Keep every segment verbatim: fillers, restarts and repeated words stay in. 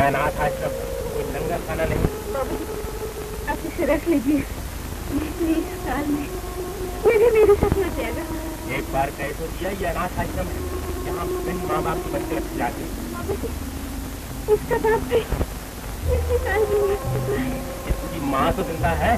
अनाथ आश्रम, कोई लंगर खाना नहीं। बाबू जी, आप इसे रख लीजिए। इस साल में मेरे मेरे साथ मर जाएगा। एक बार कह तो दिया, ये अनाथ आश्रम है, यहाँ बिन माँ बाप के बच्चे रखे जाते हैं। बाबू जी, इसका बाप भी इसी साल में मर चुका है। इसकी माँ तो जिंदा है।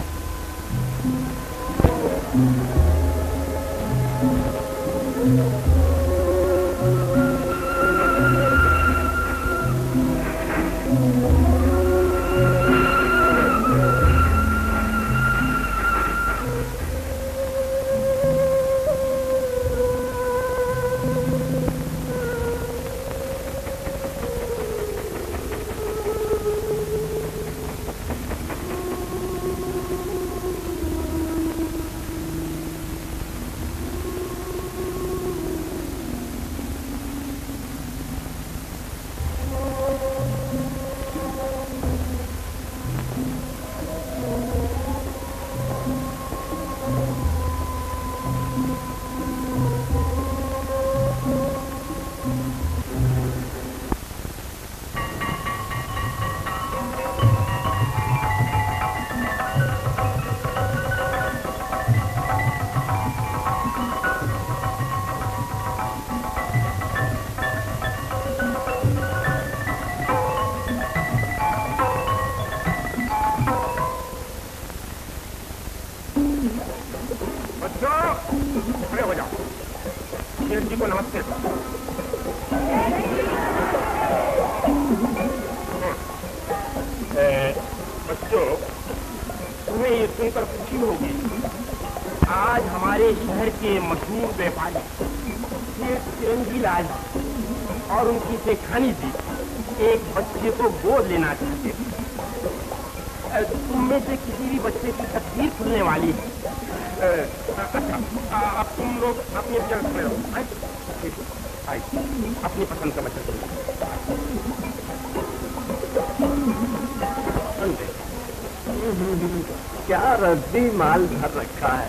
क्या रद्दी माल भर रखा है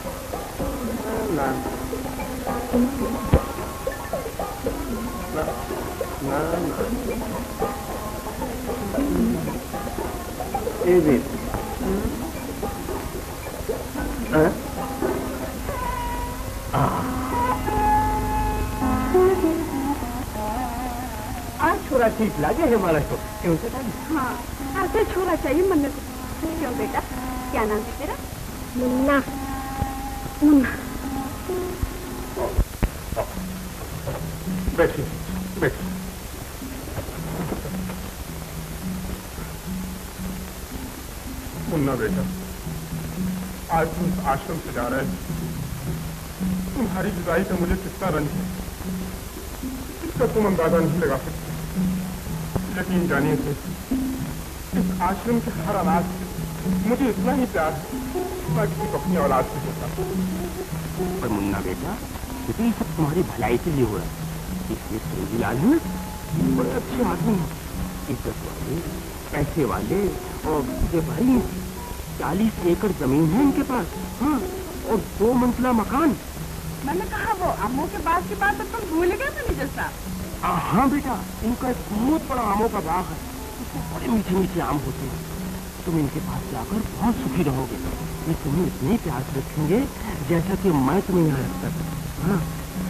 ना, ना, ना, ना। ये भी आज छोरा ठीक लगे हमारा को क्यों से? हाँ, ऐसे छोरा चाहिए मन्नत। क्यों बेटा, क्या नाम है तेरा? मुन्ना। मुन्ना। बैठिए, बैठिए। मुन्ना बेटा, आज तुम आश्रम से जा रहे हो। तुम्हारी जुदाई का मुझे कितना रंज है, इसका तुम अंदाजा नहीं लगा सकते। यकीन जानिए थे, इस आश्रम के हर अनाज से मुझे इतना ही प्यार है, मैं किसी को अपनी औलाद से होता। पर मुन्ना बेटा, ये सब तुम्हारी भलाई के लिए हो रहा है। इसलिए सूरजलाल है बड़े अच्छे आदमी हैं, इज्जत वाले, पैसे वाले और भाई चालीस एकड़ जमीन है इनके पास। हाँ, और दो मंजिला मकान। मैंने कहा वो आमों के बाग की बात तो तुम भूल गए मैनेजर साहब। हाँ बेटा, इनका एक बहुत बड़ा आमों का बाग है, उसमें बड़े मीठे मीठे आम होते हैं। तुम इनके पास जाकर बहुत सुखी रहोगे। ये तुम्हें इतने प्यार से रखेंगे जैसा कि मैं तुम्हें यहाँ रखता था। हाँ,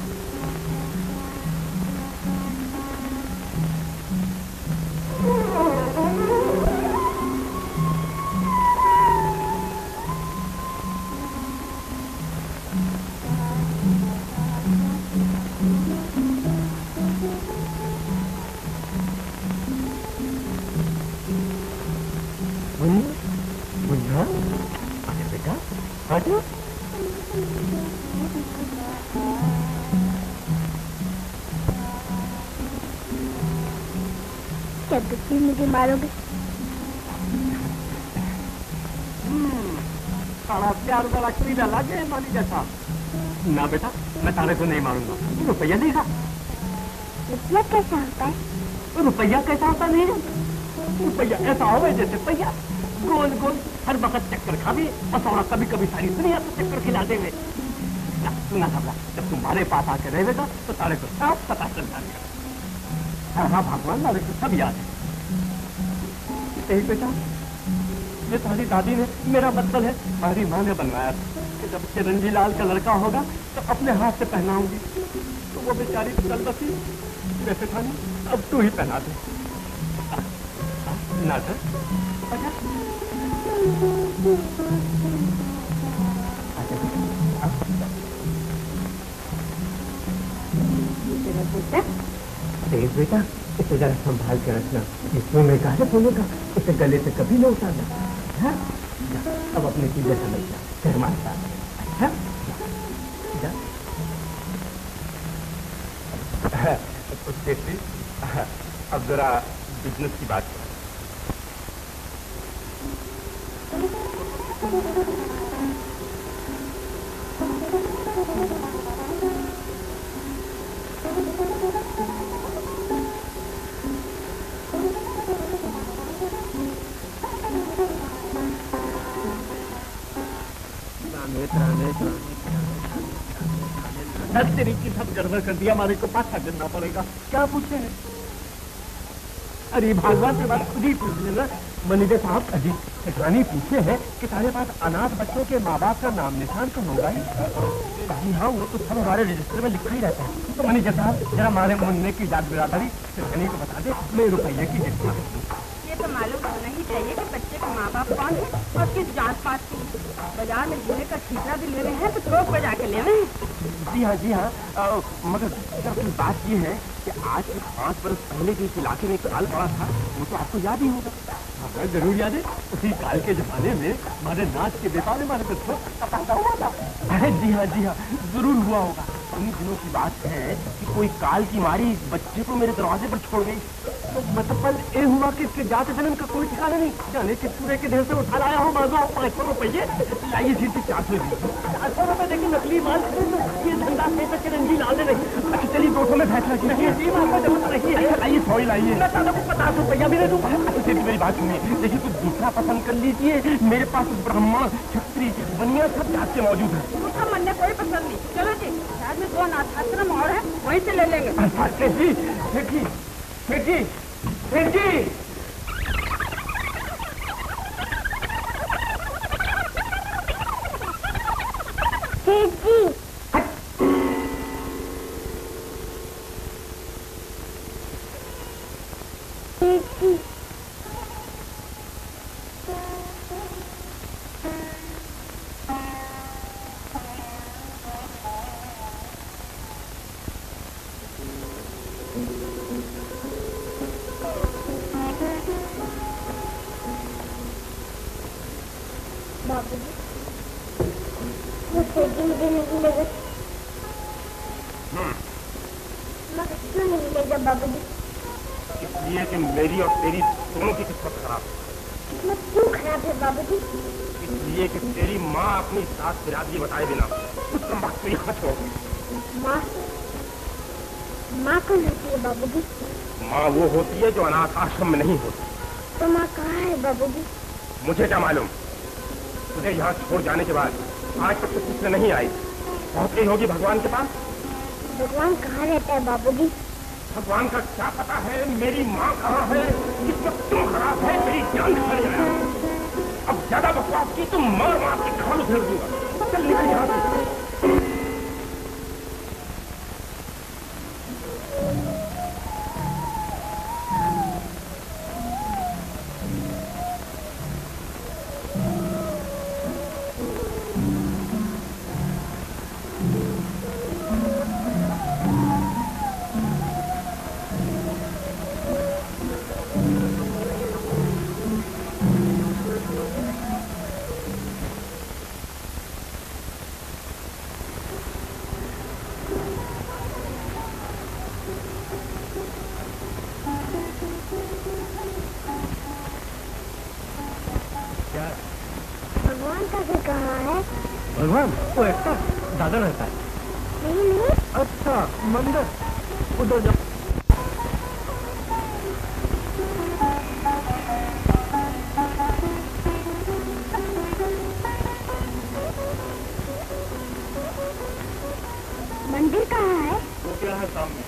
क्या दुखी मुझे मारोगे? सारा प्यार वाला करीला लागे मानी जैसा। ना बेटा, मैं तारे को नहीं मारूंगा। रुपया नहीं था। रुपया कैसा होता है? रुपया कैसा होता नहीं है? रुपया ऐसा होगा जैसे पहिया, गोल गोल हर वक्त चक्कर खावे और सौरा कभी कभी सारी दुनिया को चक्कर खिला देवे। सुना सबला, जब तुम्हारे पास आके रहेगा तो तारे को सब पता चल जाएगा। हाँ हाँ भगवान, तारे को सब याद है। एक बेटा, ये तुम्हारी दादी ने, मेरा मतलब है हमारी माँ ने बनवाया था कि जब चिरंजी लाल का लड़का होगा तो अपने हाथ से पहनाऊंगी। तो वो बेचारी कल बसी वैसे था नहीं, अब तू ही पहना दे। नागर, अच्छा तेज बेटा, इसे जरा संभाल के रखना, इसमें मैं कहा बोलूंगा, इसे गले से कभी न उतारना। हाँ? अब अपनी चीजें समझ जा, फिर मारता। अच्छा? जा। अब जरा बिजनेस की बात करें। तेरी की सब गड़बड़ कर दिया, हमारे को पाछा करना पड़ेगा। क्या पूछते हैं? अरे भगवान से बात खुद ही पूछ लेना। मैनेजर साहब, अजी रानी पूछे हैं कि सारे पास अनाथ बच्चों के माँ बाप का नाम निशान तो होगा ही। जी हाँ, वो तो सब हमारे रजिस्टर में लिखा ही रहता है। तो मैनेजर साहब जरा हमारे मुन्ने की जात बिरादरी रानी को बता दे, मैं रुपये की जितना ये तो मालूम होना ही चाहिए कि बच्चे का माँ बाप कौन है और किस जात पात की। बाजार में जीने का ठीकरा भी ले रहे हैं तो थोक बजा के ले रहे हैं। जी हाँ जी हाँ, आ, मगर दरअसल बात ये है कि आज से पाँच बरस पहले जो इस इलाके में काल पड़ा था वो तो आपको याद ही होगा। हाँ, जरूर याद है। उसी काल के जमाने में हमारे नाच के व्यापार में हमारे तो हुआ था। अरे जी हाँ जी हाँ, जरूर हुआ होगा। उन्हीं दिनों की बात है कि कोई काल की मारी बच्चे को मेरे दरवाजे पर छोड़ गई। तो मतलब ये हुआ कि इसके जाते जन्म का कोई ठिकाना नहीं, जाने के पूरे के ढेर से उठा लाया हूँ मांगा पाँच सौ रुपये। लाइए सीधे चार सौ चार सौ रुपये देखिए नकली माल ये धंधा से चिरंजी लाल नहीं। अच्छा चलिए दो सौ में फैसला किया, जी माल को जरूरत नहीं है। आइए सौ ही लाइए, मैं दादा को पचास रुपया भी दे दूँ। अच्छा सीधी मेरी बात सुनिए, देखिए कुछ दूसरा पसंद कर लीजिए। मेरे पास ब्राह्मण छत्री बनिया सब जात के मौजूद है। दूसरा मन कोई पसंद नहीं। चलो जी, शायद में दो अनाथ आश्रम और है, वहीं से ले लेंगे। सेठ जी, सेठ जी, सेठ जी, सेठ जी, सेठ जी, सेठ जी, इसलिए कि मेरी और तेरी दोनों की किस्मत खराब है। किस्मत क्यों खराब है बाबूजी? इसलिए कि तेरी माँ अपनी सास बिरादरी बताए बिना कुछ कम वक्त को यहाँ छोड़ गई। माँ माँ कौन होती है बाबूजी? माँ वो होती है जो अनाथ आश्रम में नहीं होती। तो माँ कहाँ है बाबूजी? मुझे क्या मालूम, तुझे यहाँ छोड़ जाने के बाद आज तक तो पूछने नहीं आई। पहुँच गई होगी भगवान के पास। भगवान कहाँ रहता है बाबूजी? भगवान का क्या पता है मेरी माँ कहाँ है, किस्मत क्यों खराब है, मेरी जान खा गया। अब ज्यादा बकवास की तो मार मार के खाल उधेड़ दूंगा। चल निकल यहाँ से। भगवान वो ऐसा दादा रहता है। नहीं नहीं। अच्छा मंदिर उधर जाओ। मंदिर कहाँ है? वो क्या है सामने?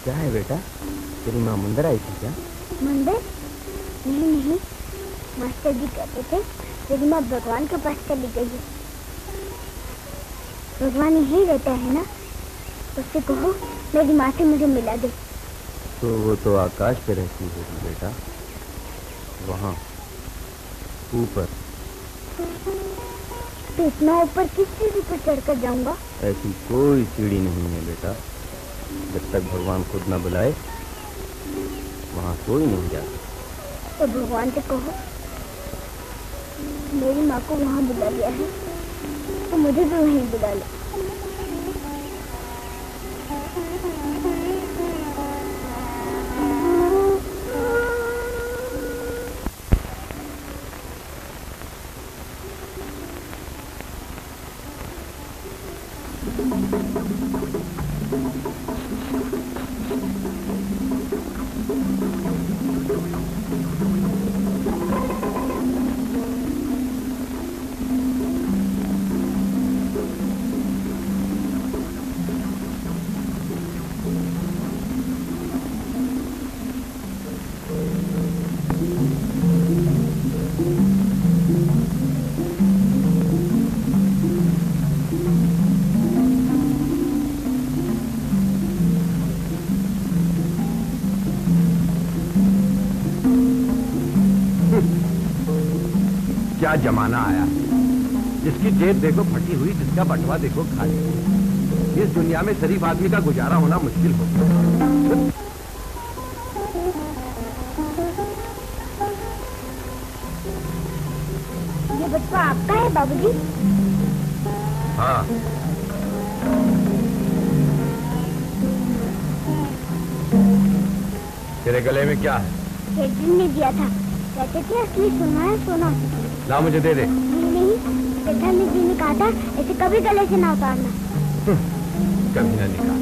क्या है बेटा, तेरी माँ मंदिर आई थी क्या? मंदिर? नहीं नहीं, मास्टर जी कहते थे तेरी माँ भगवान के पास चली गई है। भगवान यही रहता है ना, उससे कहो मेरी माँ से मुझे मिला दे। तो वो तो आकाश पे रहती होगी बेटा, वहाँ ऊपर। तो इतना ऊपर किस सीढ़ी पर चढ़कर जाऊंगा? ऐसी कोई सीढ़ी नहीं है बेटा, जब तक भगवान खुद न बुलाए वहाँ कोई नहीं जाता। तो भगवान से कहो मेरी माँ को वहाँ बुला लिया है, तो मुझे भी वहीं बुला ले। क्या जमाना आया, जिसकी जेब देखो फटी हुई, जिसका बटवा देखो खाली। इस दुनिया में शरीफ आदमी का गुजारा होना मुश्किल हो गया। ये बटवा आपका है बाबूजी? हाँ। तेरे गले में क्या है? सेठ ने दिया था, कहते थे असली सोना है सोना। ला मुझे दे दे। नहीं नहीं, सेठानी जी ने कहा था ऐसे कभी गले से ना उतारना। कभी ना निकाल।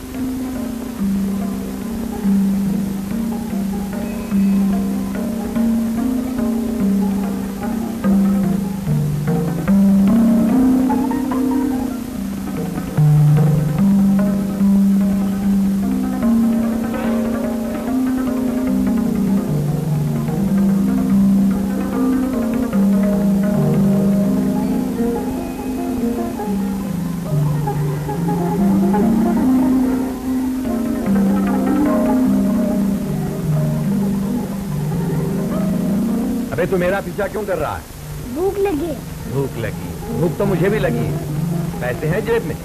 अबे तू मेरा पीछा क्यों कर रहा है? भूख लगी। भूख लगी? भूख तो मुझे भी लगी है। पैसे हैं जेब में?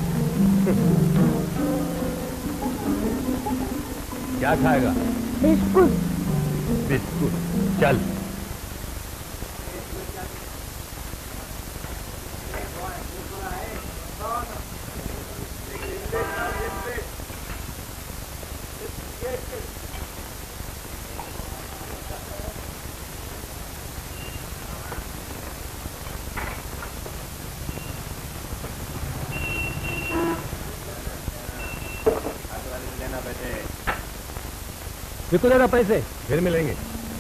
क्या खाएगा? बिस्कुट। बिस्कुट, चल। बिल्कुल देना पैसे, फिर मिलेंगे।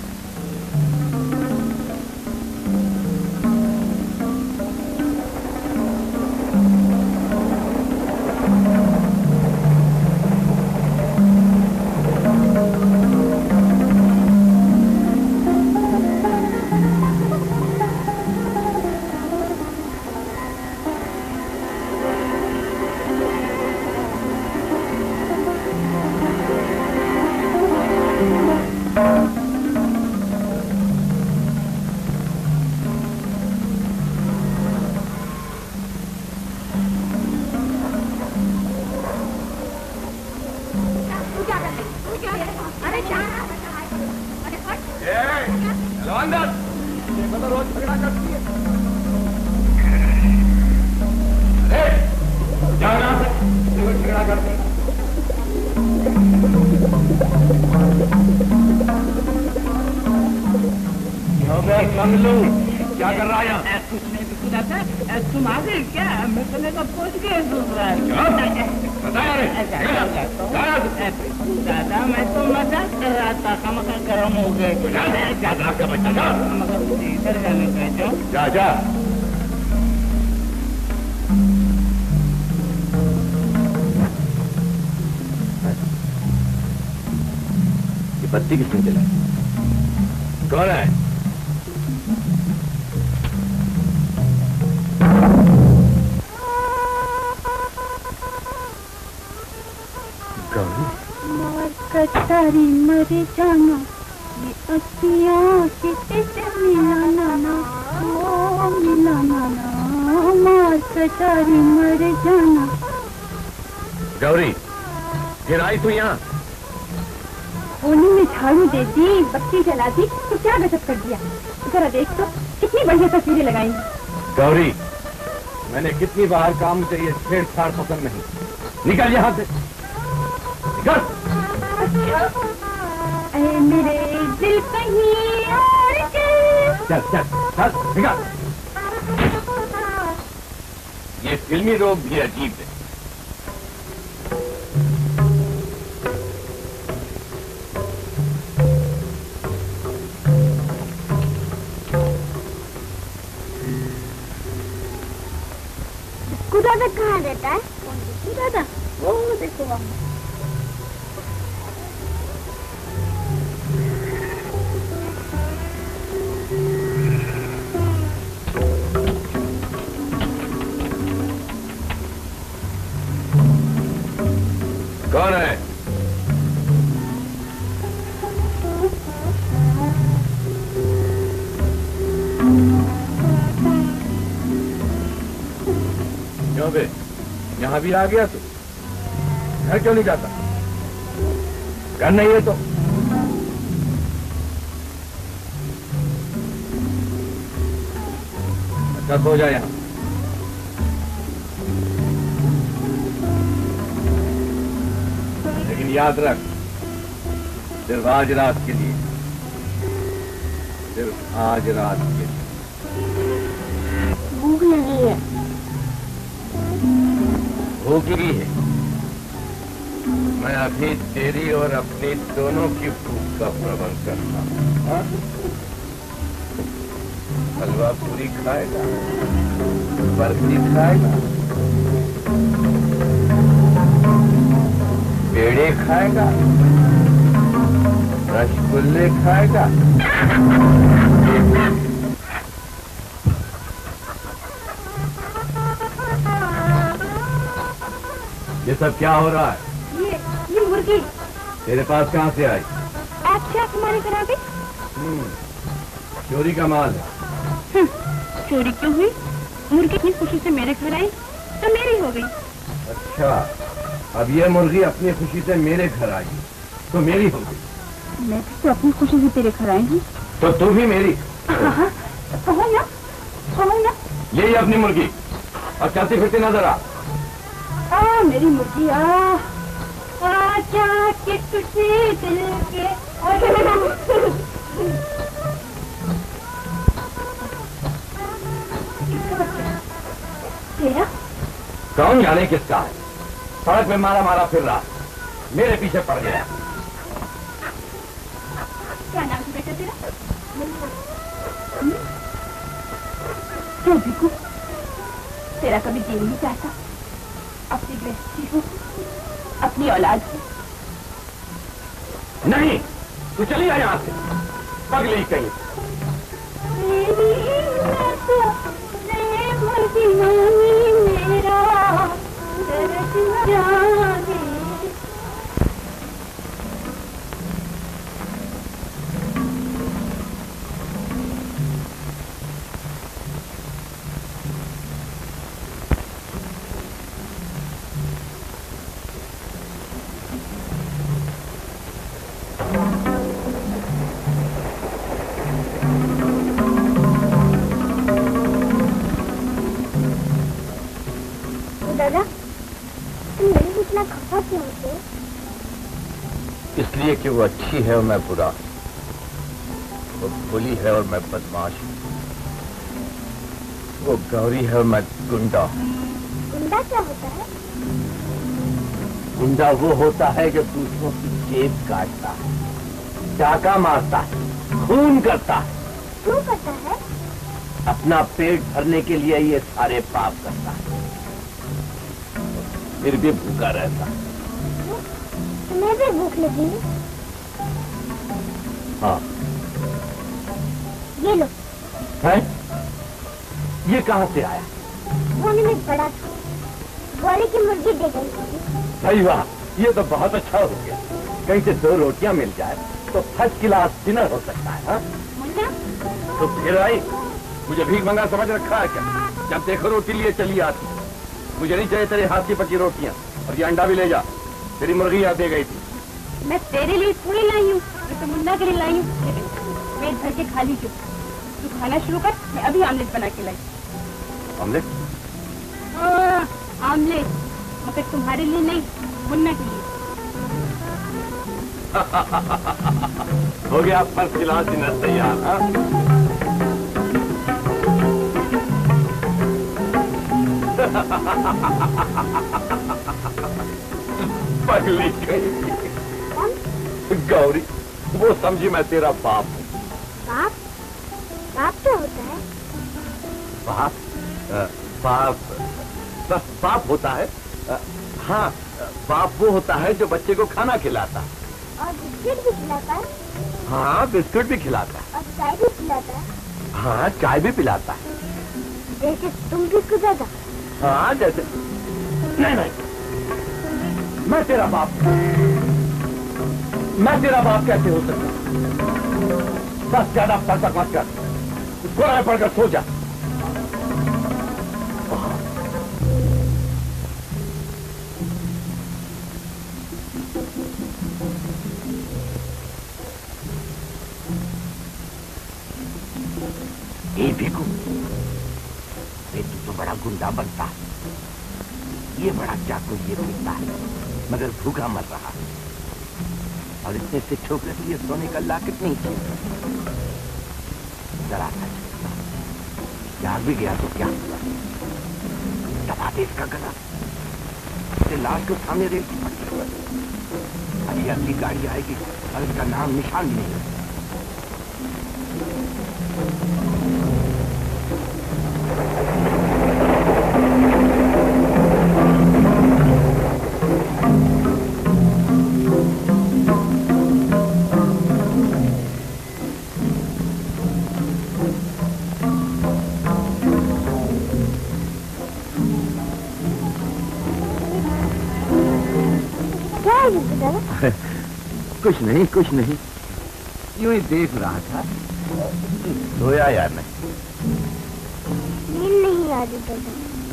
क्या कर रहा है यहाँ? कुछ नहीं बिल्कुल आता। तुम आ गए क्या? मैं कहने का पहुंच गए दूसरा। दादा मैं तो मजाक कर रहा था, खामखा गर्म हो गए। का बच्चा मगर मुझे इधर जाने कहते हो। जा जा। बत्ती किसने जलाई? कौन है? कटारी मर जाना ये अखियाँ किससे मिलाना ना ओ मिलाना ना मार कटारी मर जाना। गौरी, फिर आई तू यहाँ? ओनी में झाड़ू दे दी, बत्ती जला दी, तो क्या गजब कर दिया। जरा देख तो कितनी बढ़िया तस्वीरें लगाई। गौरी, मैंने कितनी बार काम चाहिए, छेड़छाड़ पसंद नहीं। निकल यहाँ से, निकल। अरे मेरे दिल कहीं और के। चल चल चल निकल। ये फिल्मी रोग भी अजीब है। दादा कहाँ रहता है? दादा वो देखो वहाँ। कौन है? क्यों बे, यहाँ भी आ गया तू? घर क्यों नहीं जाता? घर नहीं है तो? अच्छा सो जा यहाँ। लेकिन याद रख, सिर्फ आज रात के लिए, सिर्फ आज रात के लिए। भूख लगी है। भूख लगी है? मैं अभी तेरी और अपनी दोनों की भूख का प्रबंध करता हूँ। हलवा पूरी खाएगा, बर्फी खाएगा, पेड़े खाएगा, रसगुल्ले खाएगा। ये सब क्या हो रहा है? ये ये मुर्गी तेरे पास कहाँ से आई? आपसे आप हमारे घर आ गई। चोरी का माल है। चोरी क्यों हुई? मुर्गी इतनी खुशी से मेरे घर आई तो मेरी हो गई। अच्छा, अब ये मुर्गी अपनी खुशी से मेरे घर आई तो मेरी हो गई। मैं तो अपनी खुशी से तेरे घर आई हूँ। तो तू भी मेरी। हाँ, कहो ना, कहो ना। यही अपनी मुर्गी, और चलती फिरती नजर आ। आ मेरी मुर्गी आ, आजा के तुझे दिल के। तेरा? कौन जाने किसका है? सड़क में मारा मारा फिर रहा, मेरे पीछे पड़ गया। क्या नाम है बेटा तेरा? क्यों बिकू? तेरा कभी जी नहीं चाहता अपनी गृहस्थी हो, अपनी औलाद हो? नहीं, तू चली आ यहाँ से, पगली कहीं। मेरा दर्द जाने। दादा, तुम मेरी इतना खफा क्यों होते हो? इसलिए कि वो अच्छी है और मैं बुरा, वो भोली है और मैं बदमाश, वो गौरी है और मैं गुंडा। गुंडा क्या होता है? गुंडा वो होता है जो दूसरों की जेब काटता है, डाका मारता है, खून करता है। क्यों करता है? अपना पेट भरने के लिए ये सारे पाप करता है, फिर भी भूखा रहता है। तुम्हें भी भूख लगी? हाँ। ये लो। है? ये कहाँ से आया? होने में बड़ा था, बोले की मुर्गी दे गई। भाई वाह, ये तो बहुत अच्छा हो गया। कहीं से दो रोटियां मिल जाए तो फर्स्ट क्लास डिनर हो सकता है। हाँ? मुन्ना, तो फिर आई, मुझे भीख मंगा समझ रखा है क्या? जब देखो रोटी लिए चली आती। मुझे नहीं चाहिए तेरे हाथ की पकी रोटियां, और ये अंडा भी ले जा, तेरी मुर्गी याद दे गई थी। मैं तेरे लिए थोड़ी लाई हूँ, मैं तो मुन्ना के लिए लाई हूँ। पेट भर के खा लीजिए। तू खाना शुरू कर, मैं अभी आमलेट बना के लाई। आमलेट? हाँ, आमलेट, मगर तुम्हारे लिए नहीं, मुन्ना के लिए। हो गया फर्स्ट क्लास डिनर तैयार। हाँ? पगली कहीं गौरी, वो समझी मैं तेरा बाप हूँ। बाप? बाप क्या होता है? बाप? आ, बाप बस बाप होता है। आ, हाँ, बाप वो होता है जो बच्चे को खाना खिलाता है। और बिस्किट भी खिलाता है? हाँ, बिस्कुट भी खिलाता है। और चाय भी पिलाता है? हाँ, चाय भी पिलाता है। जैसे तुम भी खुदा था? हाँ, जैसे नहीं नहीं, मैं तेरा बाप मैं तेरा बाप कैसे हो सकता? बस ज्यादा तक मत कर, गोरा पड़कर सो जा। ये भिखू, ये तू तो बड़ा गुंडा बनता है, ये बड़ा चाकू ये पीता है, मगर भूखा मर रहा है, और इतने से छोकरे के लिए सोने का लाकेट नहीं चाहिए। जरा सा जाग भी गया तो क्या हुआ? दबा दे इसका गला, इससे लाश को सामने रेल की पट्टी हुआ। अभी अगली गाड़ी आएगी और इसका नाम निशान भी नहीं। कुछ नहीं कुछ नहीं, यूं ही देख रहा था। सोया यार नहीं? नींद नहीं आ रही दादा।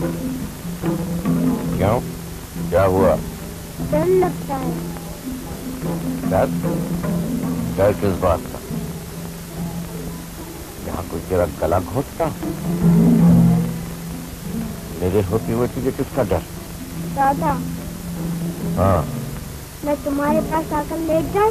क्यों, क्या हुआ? डर लगता है। डर? डर किस बात का? यहाँ कोई तेरा गला घोटता? मेरे होती हुए तुझे किसका डर? दादा, हाँ, मैं तुम्हारे पास आकर लेट जाऊं?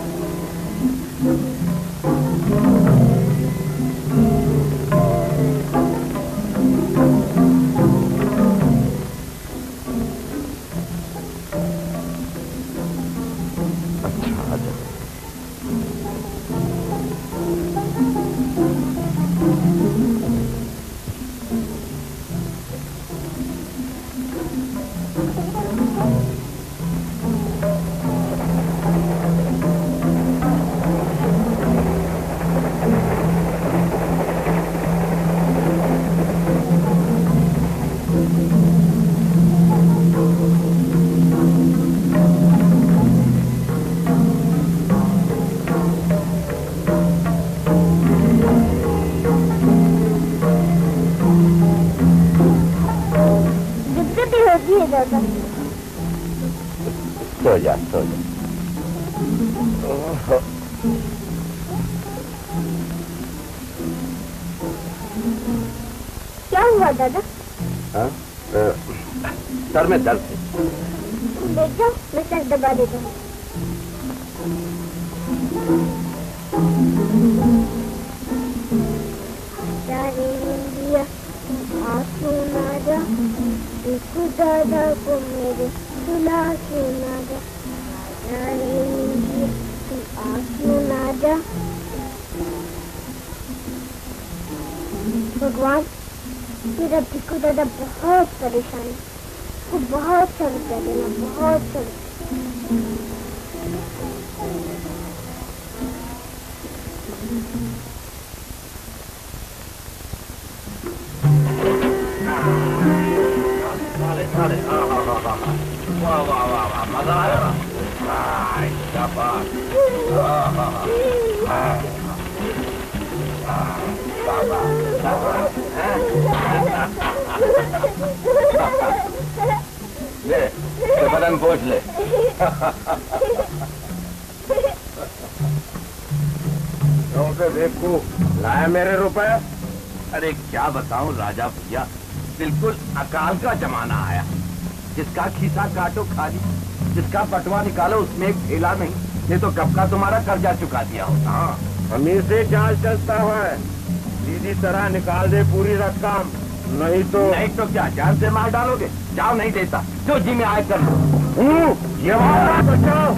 अच्छा आजा। सो जा सो जा। क्या हुआ दादा? हाँ, सर में दर्द है। देख जाओ, मैं सर दबा देता हूँ। आंसू ना जा, देखो दादा को मेरे सुला सुना जा, आंसू ना जा। भगवान, मेरा भिक्कू दादा बहुत परेशान है, वो बहुत सा रुपया देना, बहुत सा। वाह वाह वाह वाह, मजा आया। शाबाश। ले, बदन पोछ ले। देखो लाया मेरे रुपए। अरे क्या बताऊं राजा भैया, बिल्कुल अकाल का जमाना आया। जिसका खीसा काटो खाली, जिसका पटवा निकालो उसमें एक थैला नहीं, नहीं तो कब का तुम्हारा कर्जा चुका दिया होता। हमी से जांच चलता है, सीधी तरह निकाल दे पूरी रकम, नहीं तो नहीं तो क्या जान से मार डालोगे? जाओ, नहीं देता जो जी में आए कर लो। ये बचाओ।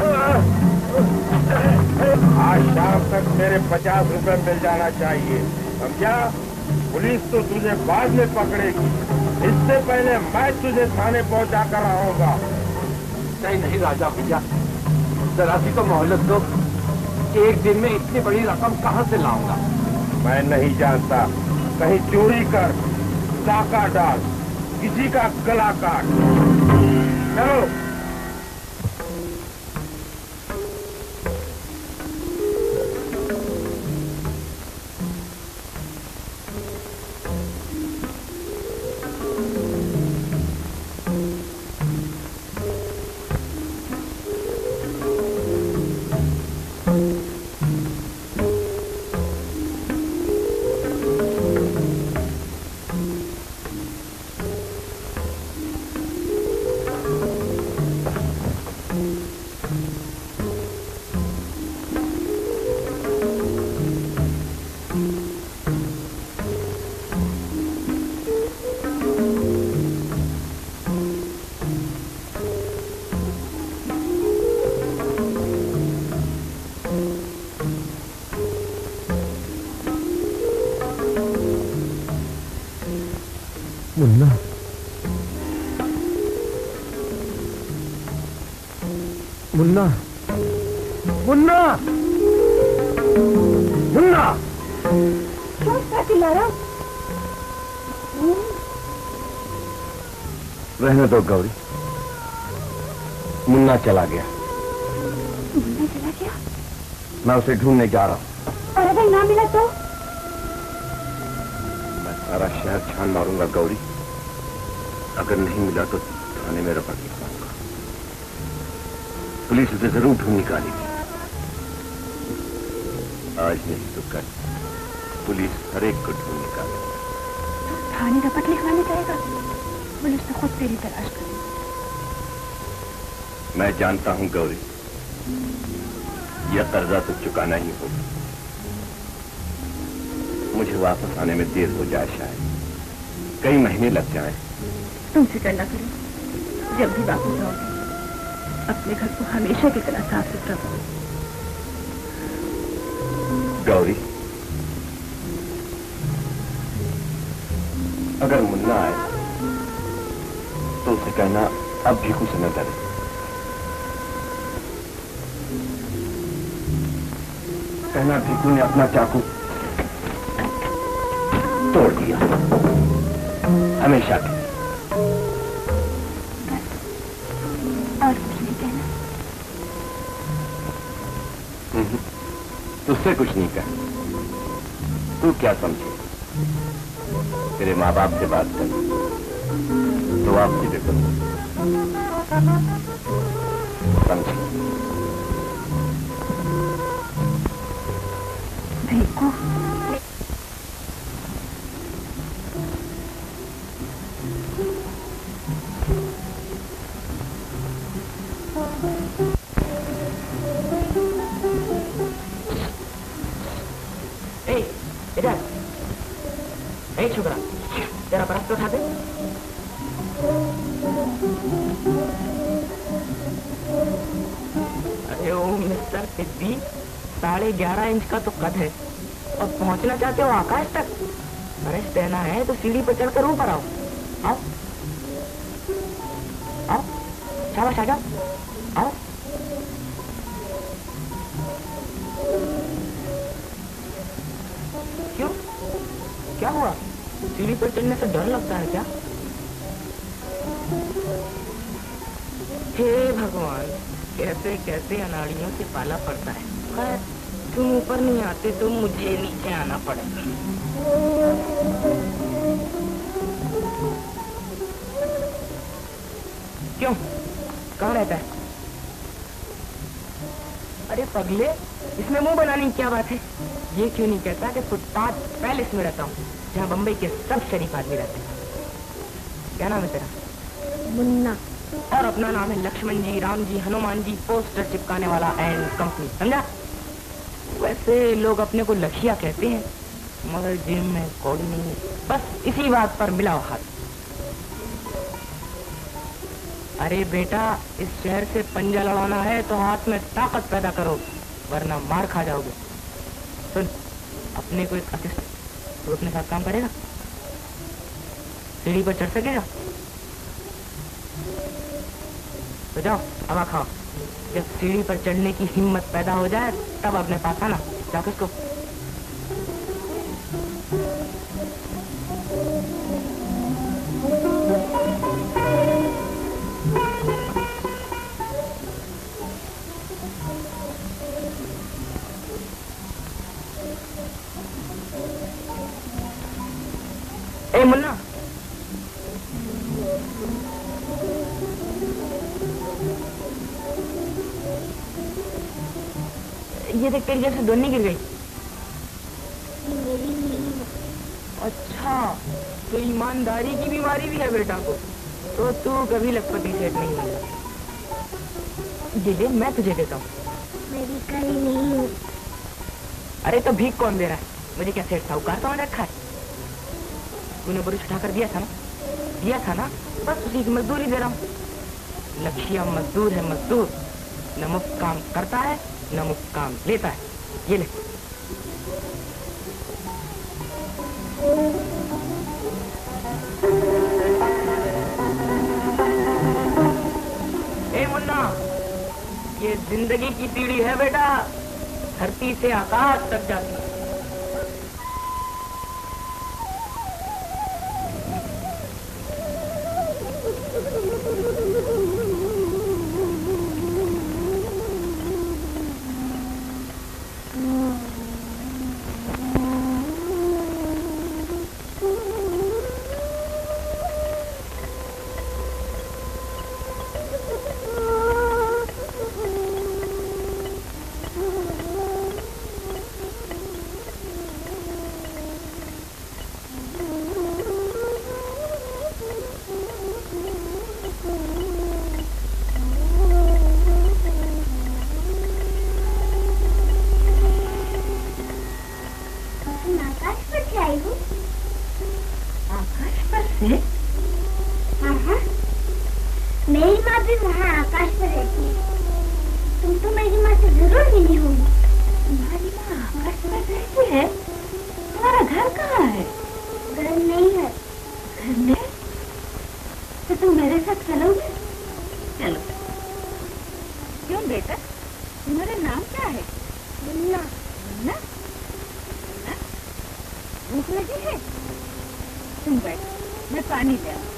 आज शाम तक मेरे पचास रुपए मिल जाना चाहिए, समझा? पुलिस तो तुझे बाद में पकड़ेगी, इससे पहले मैं तुझे थाने पहुंचा कर आऊंगा। नहीं नहीं राजा भैया, जरा सी तो मोहलत दो। एक दिन में इतनी बड़ी रकम कहाँ से लाऊंगा? मैं नहीं जानता, कहीं चोरी कर, डाका डाल, किसी का गला काट। चलो। मुन्ना, मुन्ना, मुन्ना, मुन्ना, क्यों चिल्ला रहा? रहने दो गौरी, मुन्ना चला गया। मुन्ना चला गया? मैं उसे ढूंढने जा रहा हूँ। और अगर ना मिला तो? मैं सारा शहर छान मारूंगा गौरी, अगर नहीं मिला तो थाने में रपट लिखवाऊंगा। पुलिस उसे जरूर ढूंढ निकालेगी। आज नहीं तो कल पुलिस हर एक को ढूंढ निकालेगी। थाने रपट लिखवाने जाएगा? पुलिस तो खुद तेरी तलाश करेगी। मैं जानता हूं गौरी, यह कर्जा तो चुकाना ही होगा। मुझे वापस आने में देर हो जाए, शायद कई महीने लग जाएं। तुम फिक्र न करो, जब भी वापस आओगे अपने घर को हमेशा की तरह साफ सुथरा करो। गौरी, अगर मुन्ना आए तो उसे कहना अब भीखू से न डरे। कहना भीखू ने अपना चाकू तोड़ दिया, हमेशा के। और कुछ नहीं कहना? तुझसे कुछ नहीं कह। तू क्या समझे? तेरे माँ बाप से बात कर तो आपकी देखो समझे। भीखू, इधर, ए छोकरा, तेरा बरस तो उठा दे। अरे ओ मिस्टर सिद्धि, साढ़े ग्यारह इंच का तो कद है और पहुंचना चाहते हो आकाश तक। बरस देना है तो सीढ़ी पर चढ़कर ऊपर आओ। आओ आओ, शाबाश आ जाओ, आओ। क्यों? क्या हुआ? सीढ़ी पर चढ़ने से डर लगता है क्या? हे भगवान, कैसे कैसे अनाड़ियों से पाला पड़ता है। खैर, तुम ऊपर नहीं आते तो मुझे नीचे आना पड़ेगा। क्यों? कहाँ रहता है? अरे पगले, इसमें मुंह बनाने की क्या बात है? ये क्यों नहीं कहता कि फुटपाथ पैलेस में रहता हूँ, जहाँ बम्बई के सब शरीफ आदमी रहते हैं। क्या नाम है तेरा? मुन्ना। और अपना नाम है लक्ष्मण जी, राम जी, हनुमान जी, पोस्टर चिपकाने वाला एंड कंपनी, समझा? वैसे लोग अपने को लखिया कहते हैं, मगर जिम में कौड़ी नहीं है। बस इसी बात पर मिला हाथ। अरे बेटा, इस शहर से पंजा लड़ाना है तो हाथ में ताकत पैदा करो, वरना मार खा जाओगे। सुन, अपने को एक असिस्टेंट, तू अपने साथ काम करेगा? सीढ़ी पर चढ़ सकेगा? तो जाओ, हवा खाओ। जब सीढ़ी पर चढ़ने की हिम्मत पैदा हो जाए तब अपने पास आना। जाओ किसको? ए मुन्ना, ये देख, तेरी जैसे दोनों गिर गई। अच्छा, तो ईमानदारी की बीमारी भी है बेटा को, तो तू कभी लखपति सेठ नहीं होगा। दे दे, मैं तुझे देता हूँ। मेरी कहीं नहीं हूँ। अरे तो भीख कौन दे रहा है? मुझे क्या सेठ साहूकार समझ रखा है? तूने बुरुश उठाकर दिया था ना? दिया था ना? बस उसी की मजदूरी दे रहा हूँ। लक्ष्य मजदूर है, मजदूर। न मुफ्त काम करता है न मुफ्त काम लेता है। ये ले। ए मुन्ना, ये जिंदगी की सीढ़ी है बेटा, धरती से आकाश तक जाती है। मेरी माँ भी वहाँ आकाश पर रहती है। तुम तो मेरी माँ से जरूर मिली होगी। तुम्हारी माँ आकाश पर रहती है? तुम्हारा घर कहाँ है? घर नहीं है। घर नहीं? तो तुम मेरे साथ चलोगे? चलो। क्यों बेटा, तुम्हारा नाम क्या है? मुन्ना। मुन्ना? भूख लगी है? तुम बैठो, मैं पानी ले आऊँ।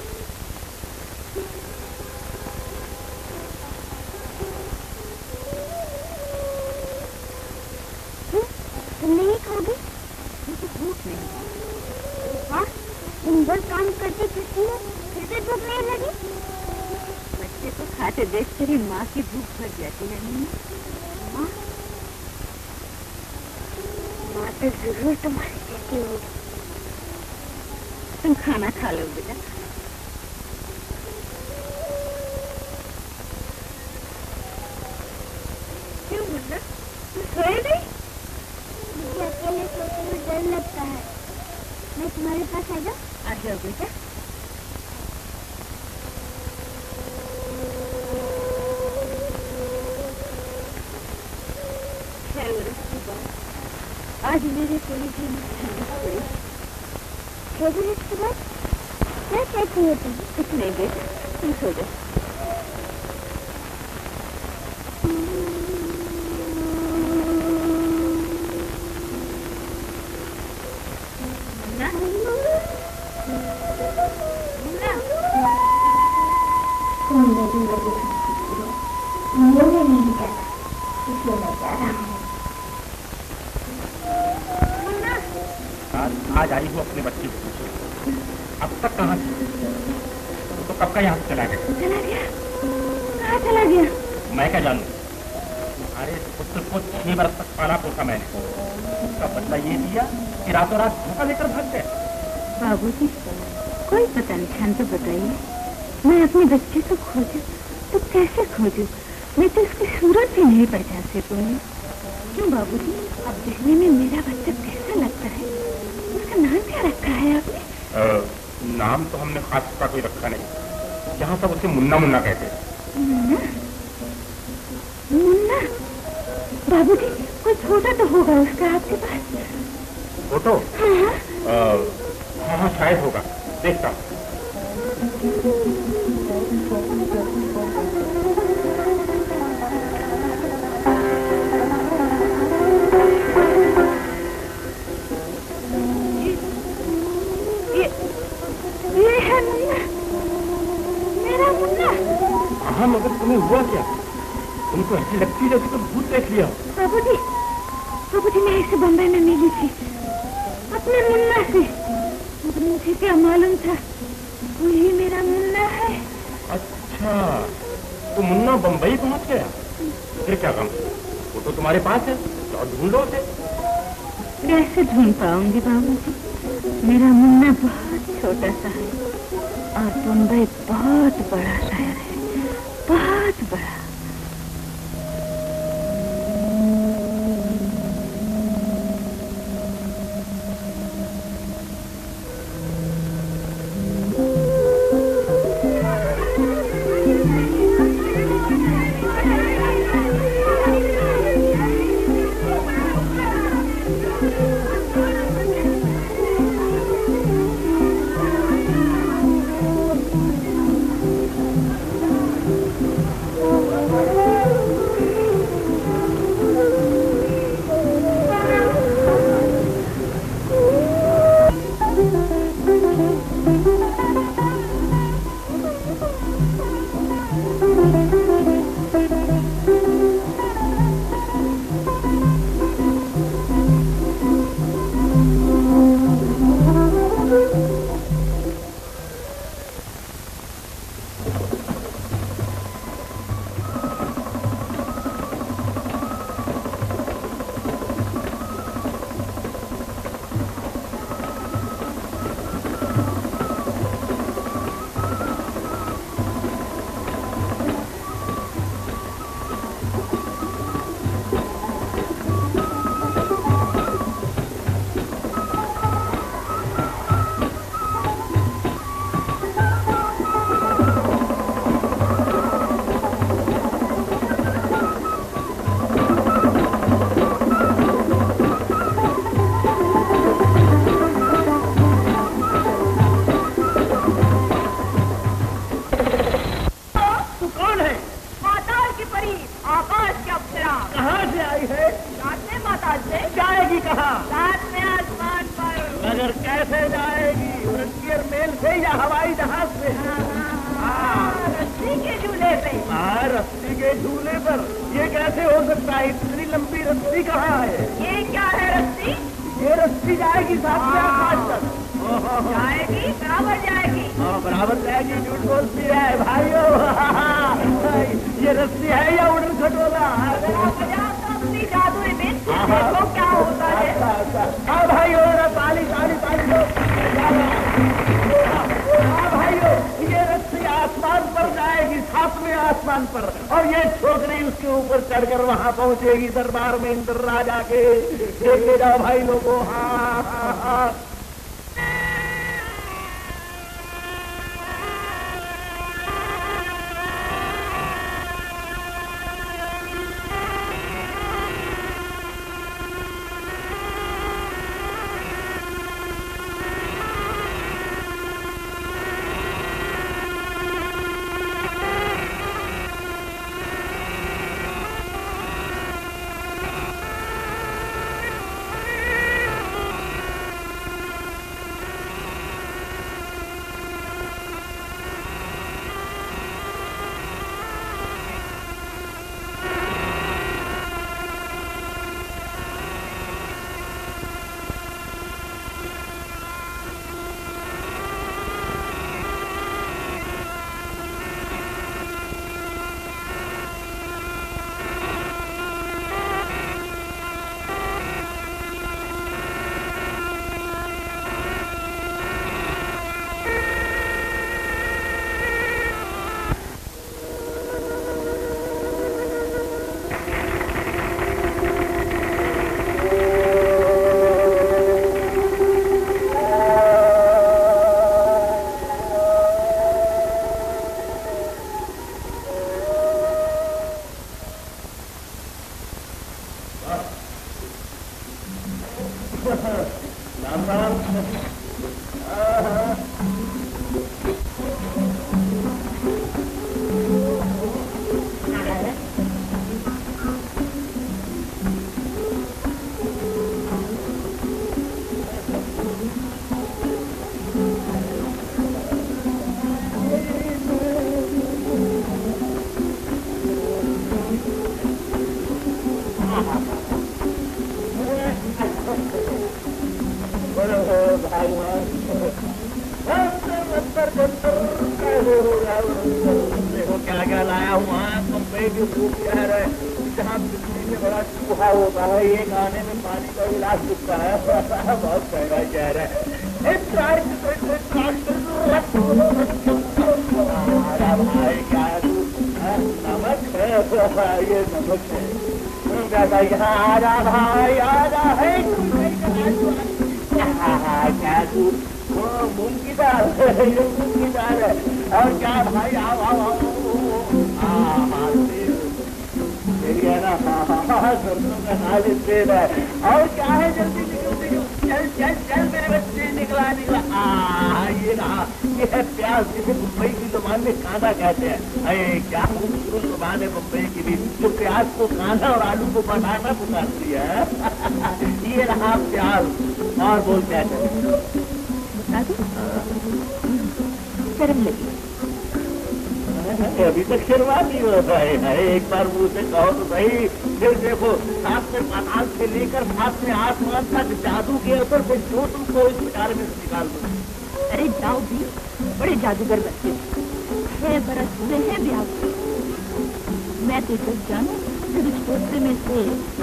तुम नहीं खाओगे? मुझे भूख नहीं। हाँ, तुम भर काम करते फिरती हो, फिर भी भूख नहीं लगी? बच्चे को खाते देख कर ही माँ की भूख भर जाती है। माँ माँ तो जरूर तुम्हारी जैसी होगी। तुम खाना खा लो बेटा। क्यों मुन्ना, तुम सोए नहीं? मुझे अकेले सोते हुए डर लगता है। मैं तुम्हारे पास आ जाऊँ? आ जाओ बेटा। आज मेरे थोड़ी सी ठंडी पड़ी। फिर इसके बाद क्या कहती हो तुम? कुछ नहीं बेटा, तुम सो जाओ। जिंदगी मुझे नहीं जाना, इसलिए मैं जा रहा हूँ। आज आज आई हूँ अपने बच्ची को, अब तक कहाँ थी? तो कब का यहाँ से चला गया? चला गया? कहाँ चला गया? मैं क्या जानूँ? तुम्हारे पुत्र को छह बरस तक पाला पोसा मैंने, उसका बदला ये दिया कि रातों रात धोखा देकर भाग गया। बाबूजी, कोई पता निशान तो बताइए। मैं अपने बच्चे को खोजूं तो कैसे खोजूं? मैं तो उसकी सूरत भी नहीं पहचान सकूंगी। क्यों बाबूजी, अब देखने में मेरा बच्चा कैसा लगता है? उसका नाम क्या रखा है आपने? आ, नाम तो हमने खास का कोई रखा नहीं, जहाँ सब उसे मुन्ना मुन्ना कहते हैं। मुन्ना? मुन्ना? बाबूजी, कोई फोटो तो होगा उसका आपके पास? फोटो? हाँ हाँ हाँ शायद होगा, देखता हूँ। ये ये है मुन्ना, मेरा मुन्ना। हाँ मगर तुम्हें हुआ क्या? तुमको ऐसी लगती है जैसे तुम भूत देख लिया। बाबूजी, बाबूजी मैं इसे बम्बई में मिली थी अपने मुन्ना से, मगर मुझे क्या मालूम था वो ही मेरा मुन्ना है। अच्छा, तो मुन्ना बम्बई पहुंच गया? फिर क्या काम? वो तो तुम्हारे पास है, तो ढूंढो उसे। कैसे ढूंढ पाऊंगी बाबूजी? मेरा मुन्ना बहुत छोटा सा है और बम्बई बहुत बड़ा शहर है, बहुत बड़ा। दरबार में इंद्र राजा के देखे जाओ भाई लोगों। हाँ हाँ हाँ देखो क्या क्या लाया हुआ है बम्बई की खूब शहर है जहाँ बिजली में बड़ा चूहा होता है ये गाने में पानी का गिलास बिकता है बहुत महंगा शहर है भाई क्या नमक है ये नमक है यहाँ आ रहा भाई आ रहा है क्या तू वो मूंग की दाल ये मूंग की दाल है और क्या भाई आओ आओ आओ हाँ है ना हाँ सरसों का नाल तेल है और क्या है जल्दी निकल निकल चल चल चल मेरे बच्चे निकला निकला आ ये रहा ये है प्याज जिसे मुंबई की जुबान में कांदा कहते हैं अरे क्या खूबसूरत जुबान है मुंबई की भी जो प्याज को कांदा और आलू को बनाना पुकारती है ये रहा प्याज और बोल क्या शर्म लगी अभी तक शर्मा नहीं हो रहा है एक बार मुंह से कहो तो सही फिर देखो साथ में पाताल से लेकर साथ में आसमान तक जादू के ऊपर से जो तुमको इस विचार में निकाल दो अरे जाओ भी बड़े जादूगर बच्चे छह बरस हुए हैं ब्याह मैं तो जब जानू फिर इस पोते में से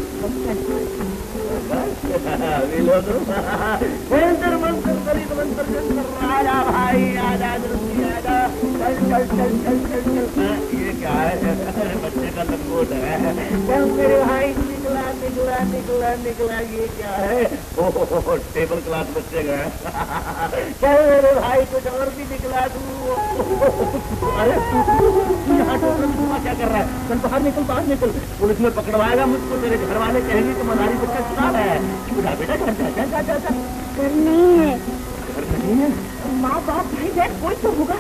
मंत्र मंत्र करी मंत्र राजा भाई आजा जल्दी आजा चल चल चल चल चल चल ये क्या है बच्चे का लंगोट है चल मेरे भाई निकला निकला निकला निकला ये क्या है ओह टेबल क्लॉथ बच्चे का चल मेरे भाई कुछ और भी निकला तू अरे तू यहाँ क्या कर रहा है चल बाहर निकल बाहर निकल पुलिस में पकड़वाएगा मुझको तेरे घर वाले कहेंगे कि मदारी बच्चा चुरा है चुरा बेटा घर जा जा जा जा घर नहीं है घर नहीं है माँ बाप भाई बहन कोई तो होगा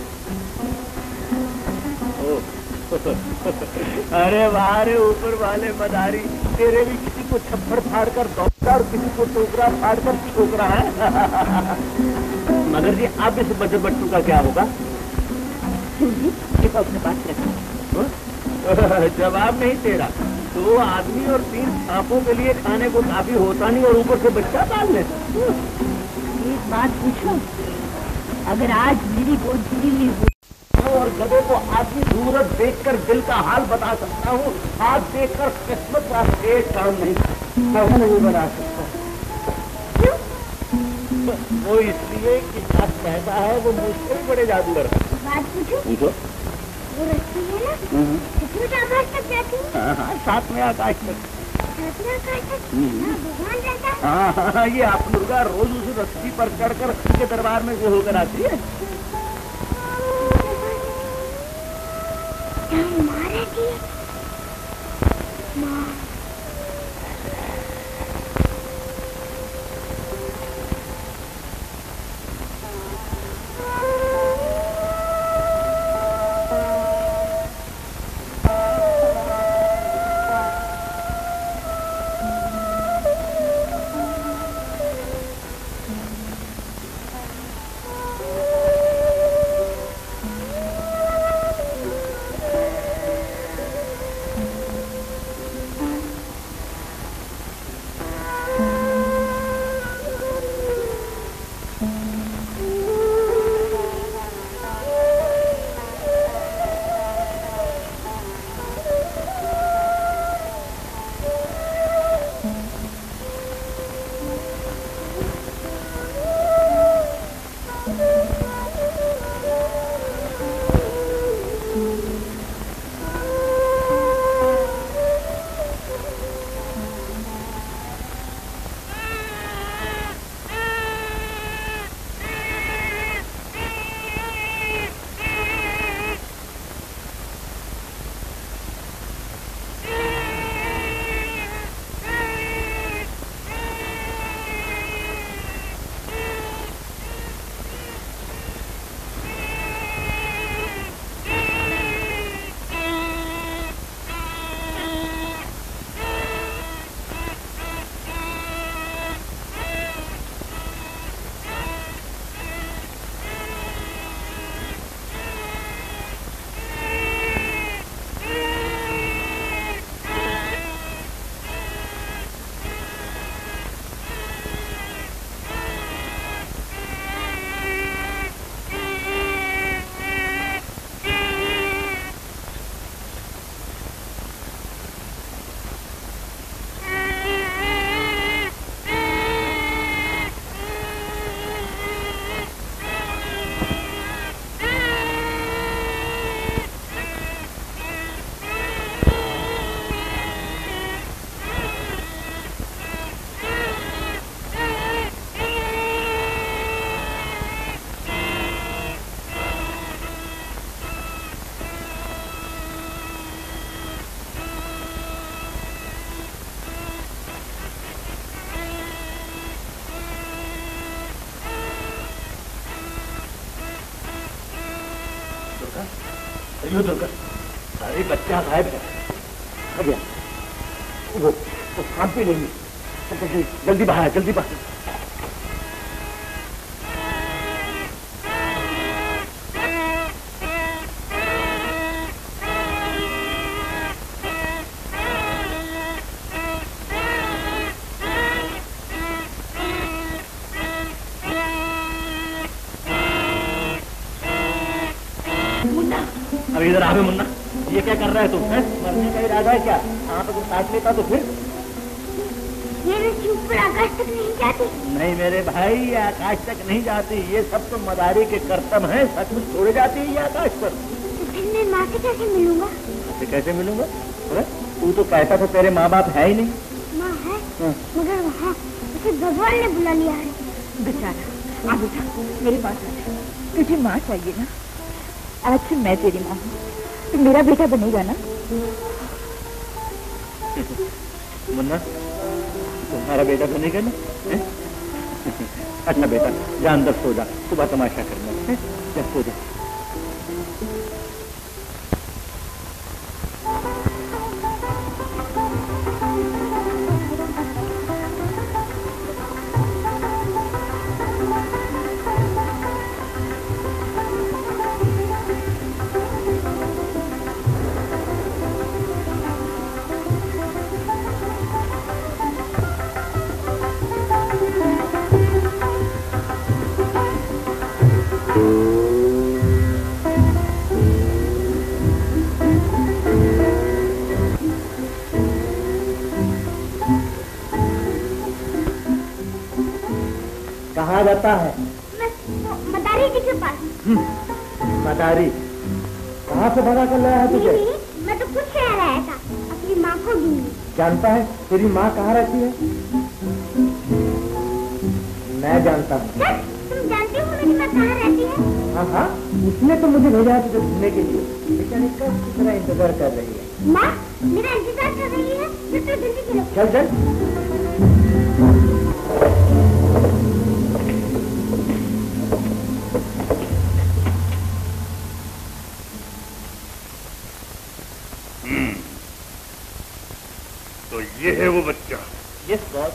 अरे वारे ऊपर वाले मदारी तेरे भी किसी को छप्पड़ फाड़ कर दौड़ा और किसी को टोकरा फाड़ कर ठोकरा है मगर जी अब इस बच्चे बच्चों का क्या होगा अपने पास रखा जवाब नहीं तेरा दो आदमी और तीन सांपों के लिए खाने को काफी होता नहीं और ऊपर से बच्चा पाल ले एक बात पूछूं अगर आज मेरी गोद गिरी हुई हो और गधे को आदमी सूरत देखकर दिल का हाल बता सकता हूँ हाथ देखकर किस्मत का एक काम नहीं नहीं बना सकता क्यों वो इसलिए कि साथ कहता है वो मुझसे भी बड़े जादूगर है बात पूछूं पूछो वो रस्सी है ना कितने आकाश तक जाती है हाँ हाँ साथ में आकाश तक साथ में आकाश तक हाँ, भगवान रहता है हाँ हाँ ये आप दुर्गा रोज उस रस्सी पर चढ़कर उनके दरबार में से होकर आती है क्या माँ रहती है माँ लो दुर्गा, सारे बच्चा गायब है। आ गया वो, वो सांप भी नहीं है। जल्दी बाहर, जल्दी बाहर। अब इधर आवे मुन्ना, ये क्या कर रहा है तुम? मरने का इरादा है क्या? यहाँ पे तुम काट लेता तो फिर? ये ऊपर आकाश तक नहीं जाती। नहीं मेरे भाई, ये आकाश तक नहीं जाती। ये सब तो मदारी के कर्तव्य हैं, सचमुच छोड़े जाती है ये आकाश पर। तो फिर मैं माँ से कैसे मिलूंगा? तो कैसे मिलूंगा? तू तो कहता था तेरे माँ बाप है ही नहीं। माँ है, मगर वहाँ उसे भगवान ने बुला लिया है। बेचारा, आ बेटा मेरे पास आ जा। तुझे माँ चाहिए ना? आज से मैं तेरी माँ हूँ, तो मेरा बेटा बनेगा ना? मुन्ना, तुम्हारा बेटा बनेगा ना? अच्छा बेटा, जा अंदर सो जा, सुबह तमाशा करना। जा सो जा। कहाँ जाता है? मदारी जी के पास। मदारी? कहाँ से भगा कर लाया है तुझे? नहीं, मैं तो खुद से आया था, अपनी माँ को ढूंढने। जानता है तेरी माँ कहाँ रहती है? मैं जानता हूँ। तुम जानती हो मेरी माँ कहाँ रहती है? हाँ हाँ, उसने तो मुझे भेजा है तुझे ढूंढने के लिए। बेचारी कब कितना इंतजार कर रही है। माँ मेरा इंतजार कर रही है, तो जल्दी चलो। चल चल। तो ये है वो बच्चा। यस बॉस,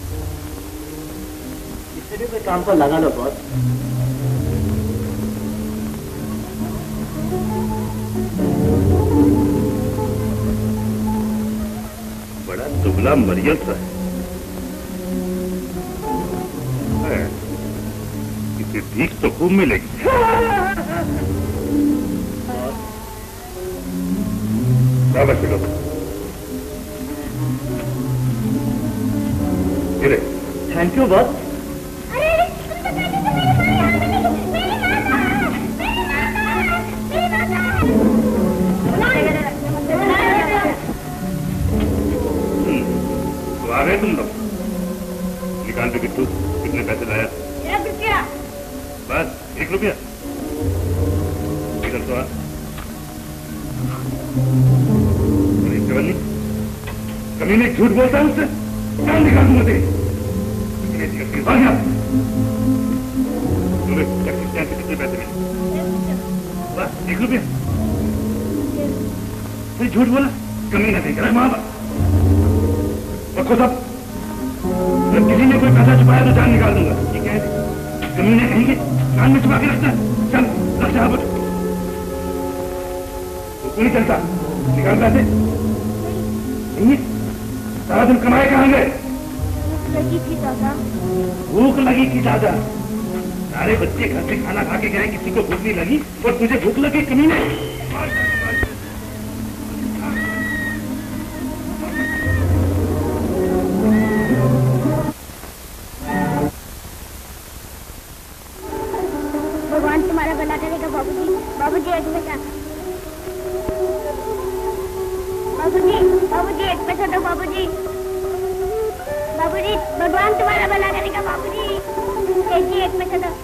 इसे भी काम पर लगा लो बॉस। बड़ा दुबला मरियल सा है, इसे भीख तो खूब मिलेगी। शाबाश लो। Thank you boss. अरे तुम तो कहते थे मेरी माँ यहाँ मिलेगी, मेरी माँ कहाँ है? मेरी माँ कहाँ है? मेरी माँ कहाँ है? तो आ गए तुम लोग? निकाल दो किट्टू, कितने पैसे लाया? एक रुपया। बस एक रुपया? इधर तो आ। कभी नहीं झूठ बोलता है उससे, जान निकाल दूंगा तेरी। कितने पैसे मिले? बस एक रुपया? फिर झूठ बोला, कमी ना देख रहा है माँ बाप। रखो सब, जब किसी ने कोई पैसा छुपाया तो जान निकाल दूंगा। ये क्या है? कमी ने कहेंगे कान में छुपा के रखता है। चल रख जा बच। तो नहीं चलता, निकाल पैसे। नहीं, सारा दिन कमाए कहाँ गए? लगी थी दादा। भूख लगी थी दादा? सारे बच्चे घर से खाना खा के गए, किसी को भूख नहीं लगी और तुझे भूख लगी? कमी नहीं। भगवान तुम्हारा भला करेगा बाबूजी। बाबूजी एक पैसा। बाबूजी, बाबूजी एक पैसा दो बाबूजी। बाबूजी भगवान तुम्हारा भला करेगा बाबूजी। जी एक पैसा दो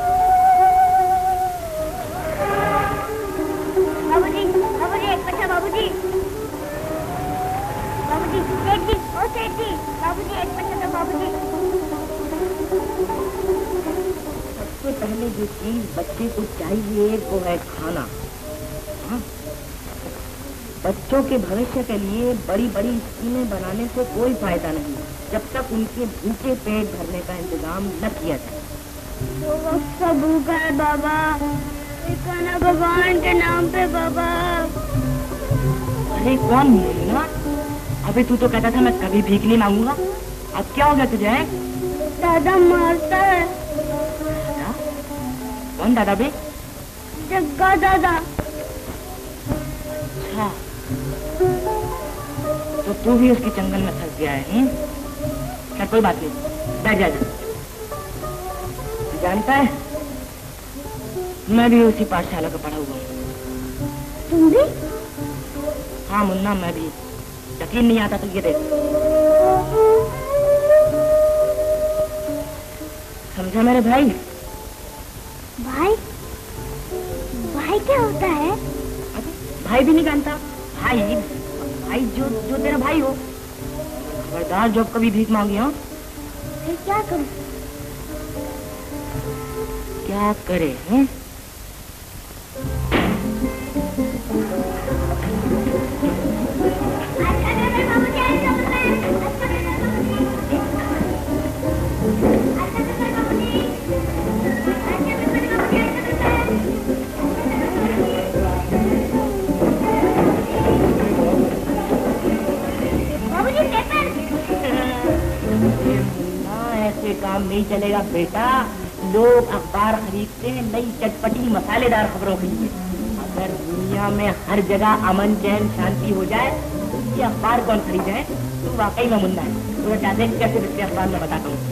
बाबूजी। बाबूजी एक पैसा बाबूजी। बाबूजी सेठ जी, ओ सेठ जी, बाबूजी एक पैसा दो बाबूजी। सबसे पहले जो चीज बच्चे को चाहिए वो है खाना। हाँ? बच्चों के भविष्य के लिए बड़ी बड़ी स्कीमें बनाने से कोई फायदा नहीं जब तक उनके भूखे पेट भरने का इंतजाम न किया जाए। वो वक्त सब भूखा है बाबा, खाना भगवान के नाम पे बाबा। अरे कौन मुन्ना? अभी तू तो कहता था मैं कभी भीख नहीं मांगूंगा, अब क्या हो गया तुझे? दादा मारता है। दादा? कौन दादा बे? जग्गा दादा। अच्छा, तो तू भी उसकी जंगल में फंस गया है? क्या कोई बात नहीं, बैठ जा। जानता है मैं भी उसी पाठशाला का पढ़ा हुआ हूँ। तुम भी? हाँ मुन्ना, मैं भी। यकीन नहीं आता तो ये देख। समझा मेरे भाई? भाई? भाई क्या होता है? भाई भी नहीं जानता? भाई भाई जो जो तेरा भाई हो। खबरदार जब कभी भीख मांगी हो। फिर क्या करूं? क्या करे हैं? ऐसे काम नहीं चलेगा बेटा। लोग अखबार खरीदते हैं नई चटपटी मसालेदार खबरों के लिए। अगर दुनिया में हर जगह अमन चैन शांति हो जाए तो ये अखबार कौन खरीदे? तू वाकई में मुन्ना है। तो चाहते कैसे दिखते अखबार में बताता हूँ।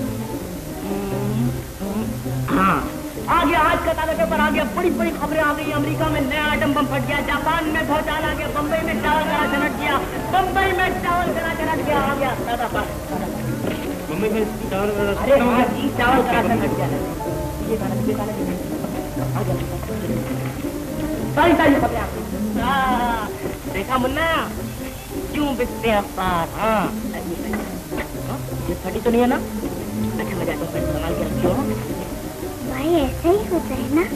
हाँ आ गया, आज का ताजा पेपर आ गया, बड़ी बड़ी खबरें आ गई। अमेरिका में नया आइटम बम फट गया, जापान में भौचाल आ गया, बम्बई में चावल करा चनट गया, बम्बई में चावल करा चनट गया। आ गया ताजा पेपर। मुंबई में चावल अरे हाँ जी, चावल करा चनट गया है। ये गाना ये गाना आ गया, सारी सारी खबरें आ गई। देखा मुन्ना क्यों बिकते अखबार? हाँ ये फटी तो नहीं है ना? अच्छा मैं जाता हूँ, संभाल के रखी हो। भाई ऐसा ही होता है ना,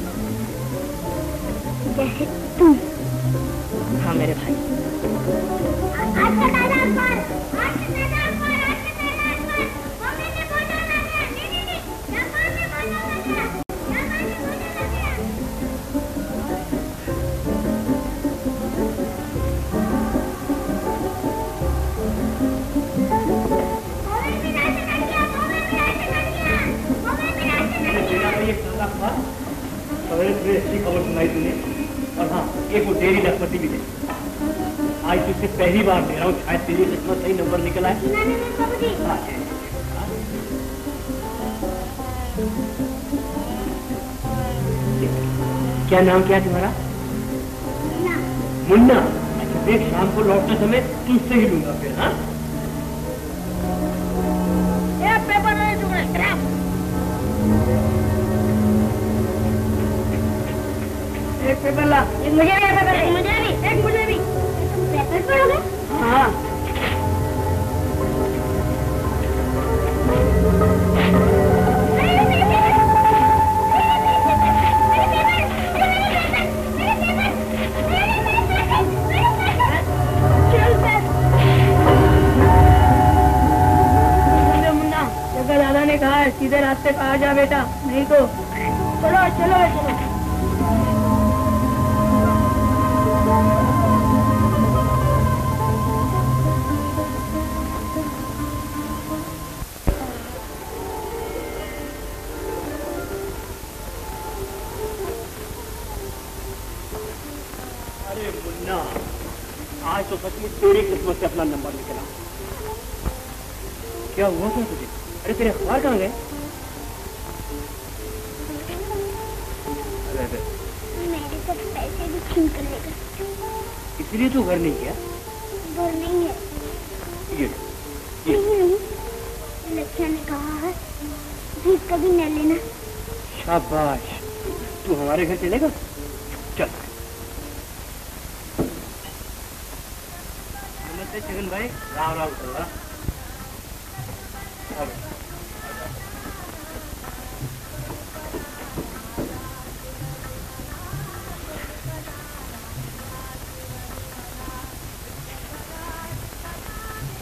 जैसे तुम। हाँ मेरे भाई। आज का ताजा अखबार, आज का ताजा अखबार, आज का ताजा अखबार। बॉम्बे में भौचाल आ गया। नहीं नहीं नहीं, जापान में भौचाल आ गया, जापान में भौचाल आ गया। बॉम्बे में राशन आ गया, बॉम्बे में राशन आ गया, बॉम्बे में राशन आ गया। सवेरे सुबह अच्छी खबर सुनाई तूने। और हाँ, एक वो डेरी लखपति भी दे। आज तुझसे पहली बार दे रहा हूँ, शायद तेरी कितना सही नंबर निकला है। नहीं नहीं बाबूजी। हाँ, क्या नाम क्या है तुम्हारा? ना मुन्ना। अच्छा देख, शाम को लौटते समय तुझसे ही लूंगा फिर। हाँ ये पेपर नहीं दूंगा। एक पेपर ला। एक मुझे भी पेपर, एक मुझे भी, एक मुझे भी। तुम पेपर पढ़ोगे? हाँ दादा ने कहा है सीधे रास्ते पे आ जा बेटा, नहीं तो चलो चलो चलो। अरे मुन्ना, आज तो सचमुच तेरी किस्मत से अपना नंबर निकला। क्या हुआ क्या तुझे? अरे तेरे अखबार कहाँ गए? अरे अरे मेरे सब पैसे भी छीन कर लेगा। इसलिए तू घर नहीं गया? घर नहीं है। ये ये नहीं नहीं, लक्ष्य ने कहा है भीख कभी न लेना। शाबाश, तू हमारे घर चलेगा? चल। नमस्ते छगन भाई। राम राम सर।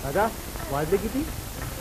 दादा वादे की थी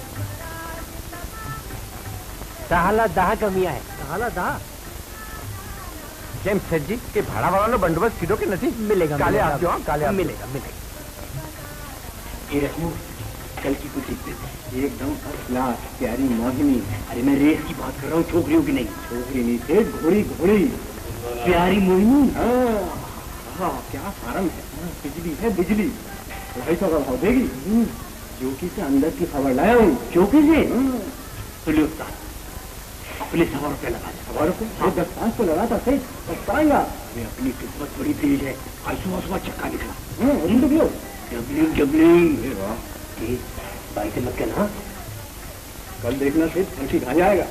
दहाला दहा कमी है दहाला दहा केम सेठ जी के भाड़ा वाला बंदोबस्त कीधो के नहीं मिलेगा काले आप जो काले मिलेगा मिलेगा ये रखो कल की कुछ एकदम फर्स्ट क्लास प्यारी मोहिनी। अरे मैं रेस की बात कर रहा हूँ, छोकरियों की नहीं। छोकरी नहीं थे, घोड़ी घोड़ी प्यारी मोहिनी। हाँ हाँ क्या फार्म है, बिजली है बिजली। ढाई सौ का भाव देगी। चौकी से अंदर की खबर लाया हूँ। चौकी से सुनिए उस्ताद, अपने सवा रुपये लगा दे। सवा रुपये दस पाँच को लगाता सही पाएगा। मैं अपनी किस्मत बड़ी तेज है, आज सुबह सुबह चक्का निकला। डबलिंग डबलिंग बाई से मत कहना, कल देखना फिर फंसी खा जाएगा।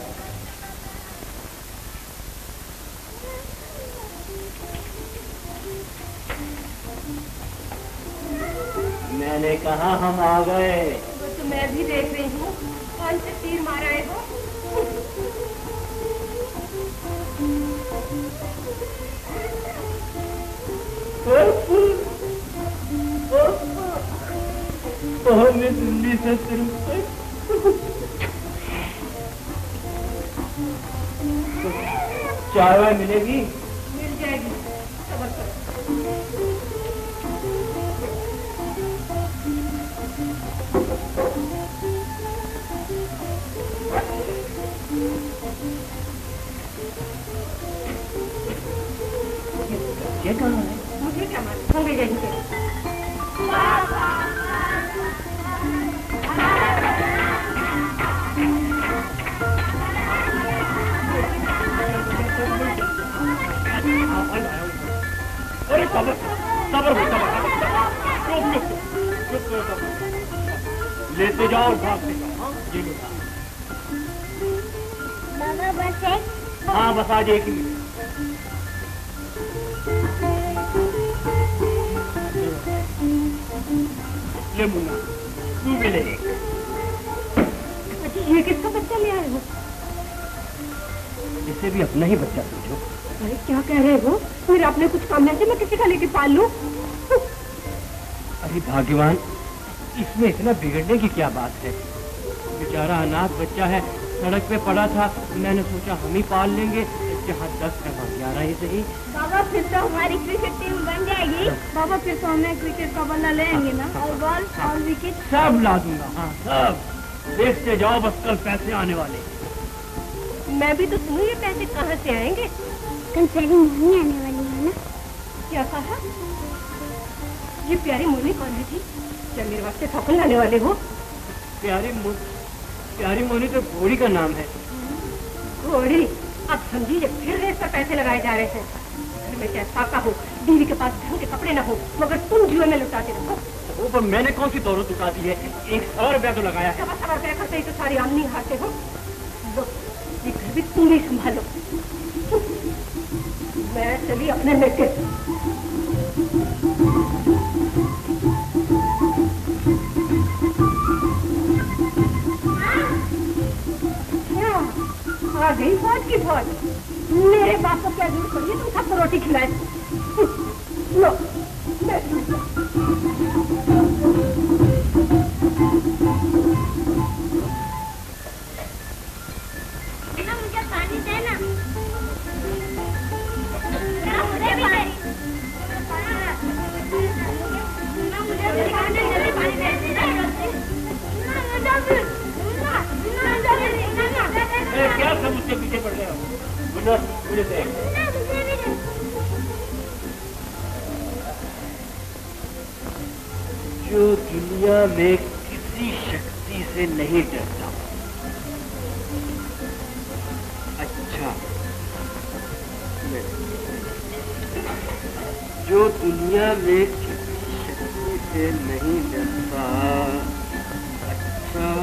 मैंने कहा हम आ गए। वो तो मैं भी देख रही हूँ, कौन से तीर मार आए हो। हमने दिल्ली से चाय मिलेगी? मिल जाएगी, सबर करो। ये कहाँ है? मुझे क्या मालूम, होंगे यहीं पे। अरे सबर सबर सबर चुप चुप चुप लेते जाओ भागते जाओ। ये लो बाबा बस एक। हाँ बस आज एक ही मिनट। ले मुन्ना तू भी ले। अच्छा ये किसका बच्चा ले आए हो? इसे भी अपना ही बच्चा समझो। अरे क्या कह रहे हो? फिर आपने कुछ काम नहीं, मैं किसी का लेके पाल लूं? अरे भाग्यवान, इसमें इतना बिगड़ने की क्या बात है? बेचारा अनाथ बच्चा है, सड़क पे पड़ा था, मैंने सोचा हम ही पाल लेंगे। जहाँ दस है वहाँ ग्यारह ही सही। बाबा फिर तो हमारी क्रिकेट टीम बन जाएगी। बाबा फिर तो हमें क्रिकेट का बल्ला ले आएंगे ना, और बॉल और विकेट सब ला दूंगा। हाँ सब देखते जाओ, बस कल पैसे आने वाले। मैं भी तो सुनूं, ये पैसे कहाँ से आएंगे? कल प्यारी मोहिनी आने वाली है ना। क्या कहा? ये प्यारी मोहिनी कौन है जी? क्या मेरे वास्ते ठोकर लाने वाले हो? प्यारी मो... प्यारी मोहिनी तो घोड़ी का नाम है। घोड़ी? अब समझिए फिर रेस पर पैसे लगाए जा रहे हैं। घर में कैसा का हो, बीवी के पास ढंग के कपड़े न हो, मगर तुम जुए में लुटाते रहो। वो पर मैंने कौन सी दौलत उठा दी है? एक सौ रुपया तो लगाया है। सवा सवा रुपया करते ही तो सारी आमनी हारते हो। लो, ये घर भी तुम ही संभालो। मैं चली अपने लेके। आ गई फौज की फौज। मेरे बाप को क्या जरूरत पड़ी है तुम सबको रोटी खिलाए? लो, ना मुझे पानी देना। ना मुझे पानी। ना मुझे पानी जल्दी पानी दे। ना मुझे ना ना जल्दी ना ना। क्या सब उसके पीछे पड़ गए हो? मुझे मुझे देख। जो दुनिया में किसी शक्ति से नहीं डरता। अच्छा, जो दुनिया में किसी शक्ति से नहीं डरता। अच्छा,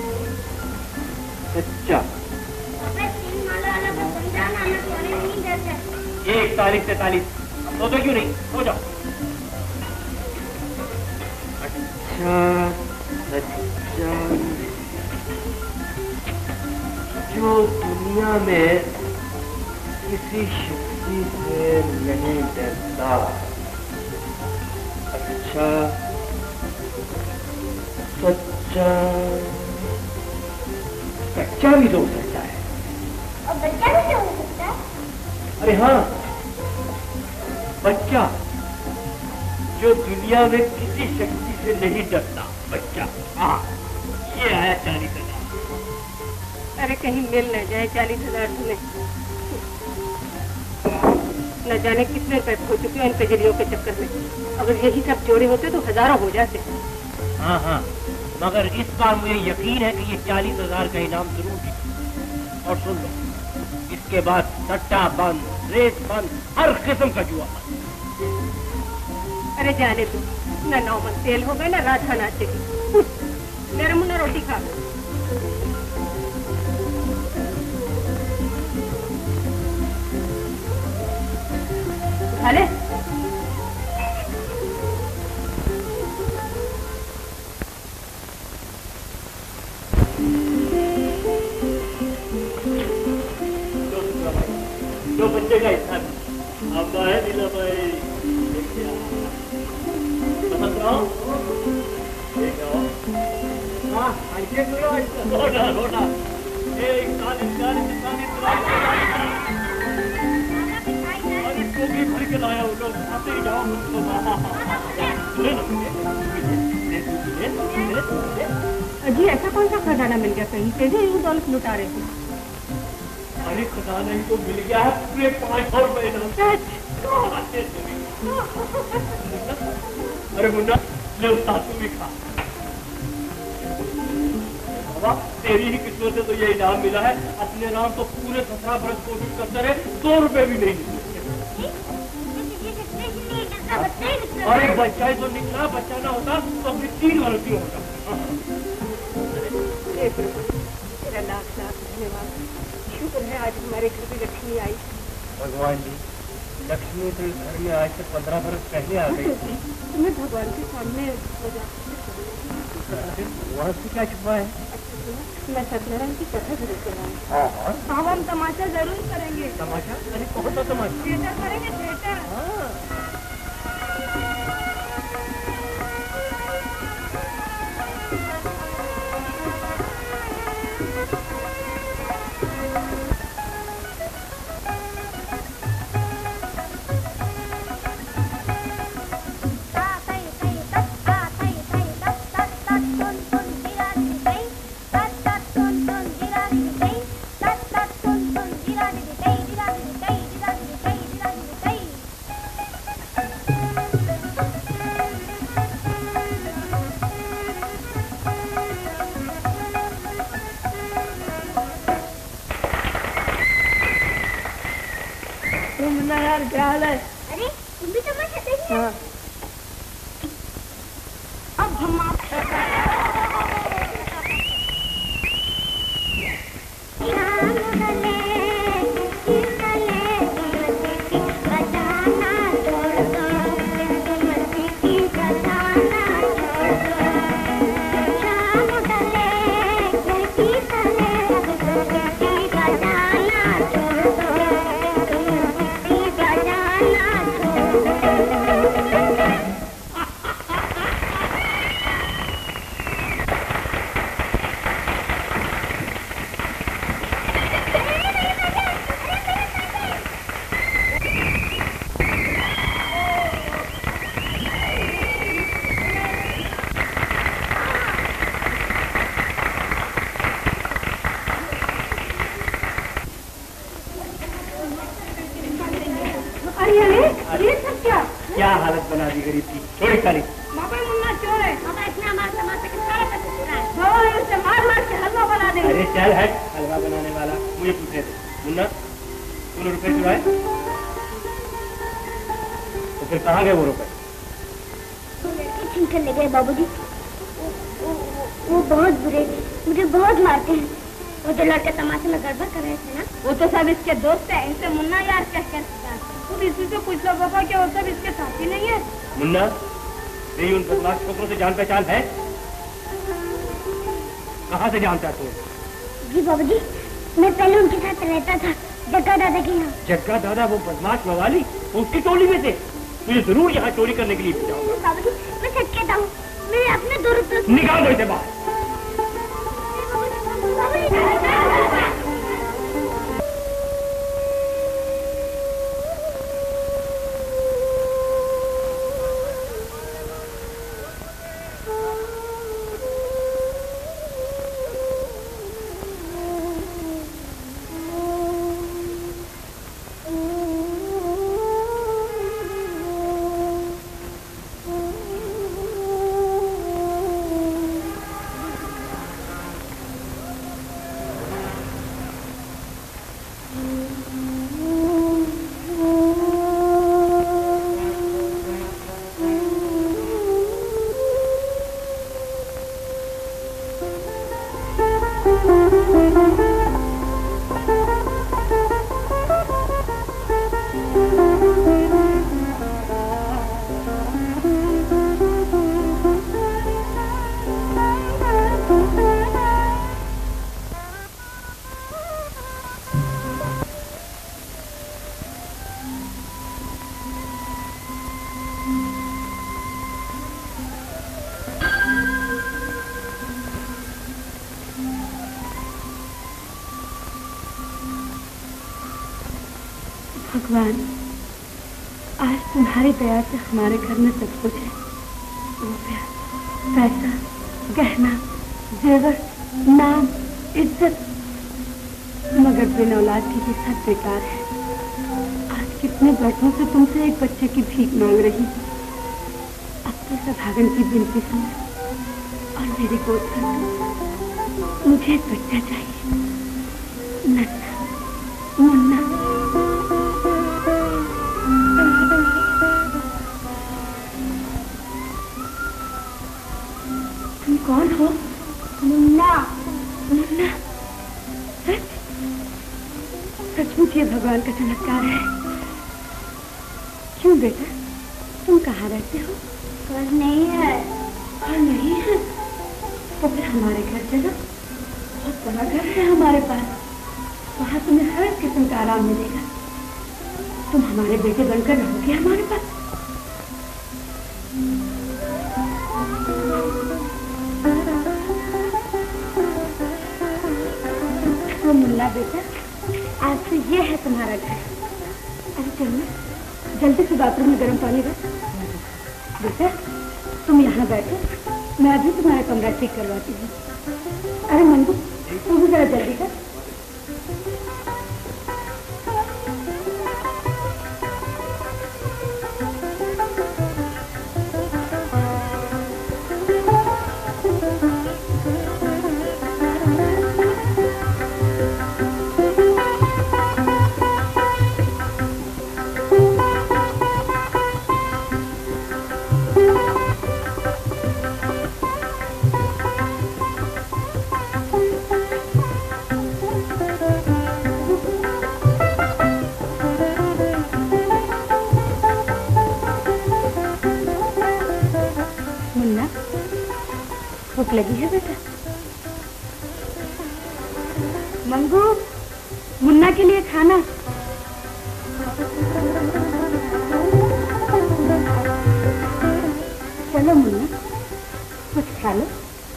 सच्चा। ये इकतालीस तैतालीस तो तो क्यों नहीं हो जाओ। अच्छा सच्चा, जो दुनिया में किसी शक्ति से नहीं डरता। अच्छा सच्चा कच्चा भी तो हो सकता है और बच्चा भी तो हो सकता है। अरे हाँ, बच्चा जो दुनिया में किसी शक्ति से नहीं डरता, बच्चा। हाँ, ये आया चालीस हजार। अरे कहीं मिल न जाए चालीस हजार तुम्हें। न जाने कितने रुपए खो चुके हैं इन कजरियों के चक्कर में। अगर यही सब जोड़े होते तो हजारों हो जाते। हाँ हाँ, मगर इस बार मुझे यकीन है कि ये चालीस हजार का इनाम जरूर जीत। और सुन लो, इसके बाद सट्टा बंद, रेस बंद, हर किस्म का जुआ बंद। अरे जाने तू, न नौमन तेल हो गए न राधा नाचेगी। मेरा मुन्ना रोटी खा। खा ले। जो बच्चे का हिस्सा अब है नीला भाई, पसंद रहो, हाँ, ऐसे करो, ऐसे रोना रोना, एक चालीस चालीस चालीस अरे टोकरी भर के लाया हूँ, लोग खाते ही जाओ मुझको। अजी ऐसा कौन सा खजाना मिल गया कहीं से भी यूं दौलत लुटा रहे थे? अरे खजाना ही तो मिल गया है पूरे पाँच सौ रुपए का। अरे मुन्ना ले उस्ताद तू भी खा। बाबा तेरी ही किस्मत से तो ये इनाम मिला है, अपने नाम तो पूरे सत्रह बरस कोशिश करते रहे, सौ रुपए भी नहीं मिले। अरे बच्चा ही तो निकला, बच्चा ना होता तो फिर तीन गलती होता। तेरा लाख लाख धन्यवाद। शुक्र है आज हमारे घर में लक्ष्मी आई। भगवान जी, लक्ष्मी तो घर में आज से पंद्रह बरस पहले आ गई। तुम्हें भगवान के सामने वहाँ से क्या छुपा है? मैं सत्यनारायण की कथा जरूर कराऊंगी। हाँ हाँ, हाँ हम तमाशा जरूर करेंगे। तमाशा? अरे कौन सा तमाशा? थिएटर करेंगे, थिएटर। हाँ। क्या हाल है? अरे तुम भी तमाशा देखिए। हाँ। अब हम आप क्या हालत बना दी गरीब की। छोड़ी खाली मुन्ना चोर है। इतना मार तमाशा के सारा पैसे चुरा है। उसे मार मार के हलवा बना देंगे। अरे चल हट, हलवा बनाने वाला मुझे पूछे थे। मुन्ना तूने रुपए चुराए तो फिर कहाँ गए वो रुपए? छीन कर ले गए बाबूजी। वो, वो, वो बहुत बुरे, मुझे बहुत मारते हैं। वो जो लड़के तमाशे में गड़बड़ कर रहे थे ना, वो तो सब इसके दोस्त है। इनसे मुन्ना यार कह कर खुद इसी से कुछ लोगों का क्या वो सब इसके साथी नहीं है। मुन्ना तेरी उन बदमाश छोकरों से जान पहचान है? कहाँ से जानता तू? जी बाबूजी, मैं पहले उनके साथ रहता था, जग्गा दादा के यहाँ। जग्गा दादा वो बदमाश मवाली उसकी टोली में थे। मुझे जरूर यहाँ चोरी करने के लिए भेजाऊंगा। बाबूजी मैं सच कहता हूँ, मैंने अपने दो रुपये निकाल दो इसे बाहर। भगवान, आज तुम्हारी दया से हमारे घर में सब कुछ है। रुपया, पैसा, गहना, जेवर, नाम, इज्जत, मगर बिना औलाद की ये सब बेकार है। आज कितने वर्षों से तुमसे एक बच्चे की भीख मांग रही हूँ। अब तो सभागन की विनती सुन और मेरी गोद भर दो। मुझे एक बच्चा चाहिए, नन्हा, मुन्ना। कौन हो? मुन्ना। मुन्ना? सच? सचमुच ये भगवान का चमत्कार है। क्यों बेटा, तुम कहाँ रहते हो? घर नहीं है। घर नहीं है? तो फिर हमारे घर चलो। बहुत बड़ा घर है हमारे पास। वहाँ तुम्हें हर किस्म का आराम मिलेगा। तुम हमारे बेटे बनकर रहोगे हमारे पास। मुन्ना बेटा, आज से ये है तुम्हारा घर। अरे चलो जल्दी से बाथरूम में गर्म पानी रख। बेटा तुम यहाँ बैठो, मैं अभी तुम्हारा कमरा ठीक करवाती हूँ। अरे मंजू, तू भी जरा जल्दी कर। भूख लगी है बेटा? मंगू, मुन्ना के लिए खाना। चलो मुन्ना, कुछ खा लो।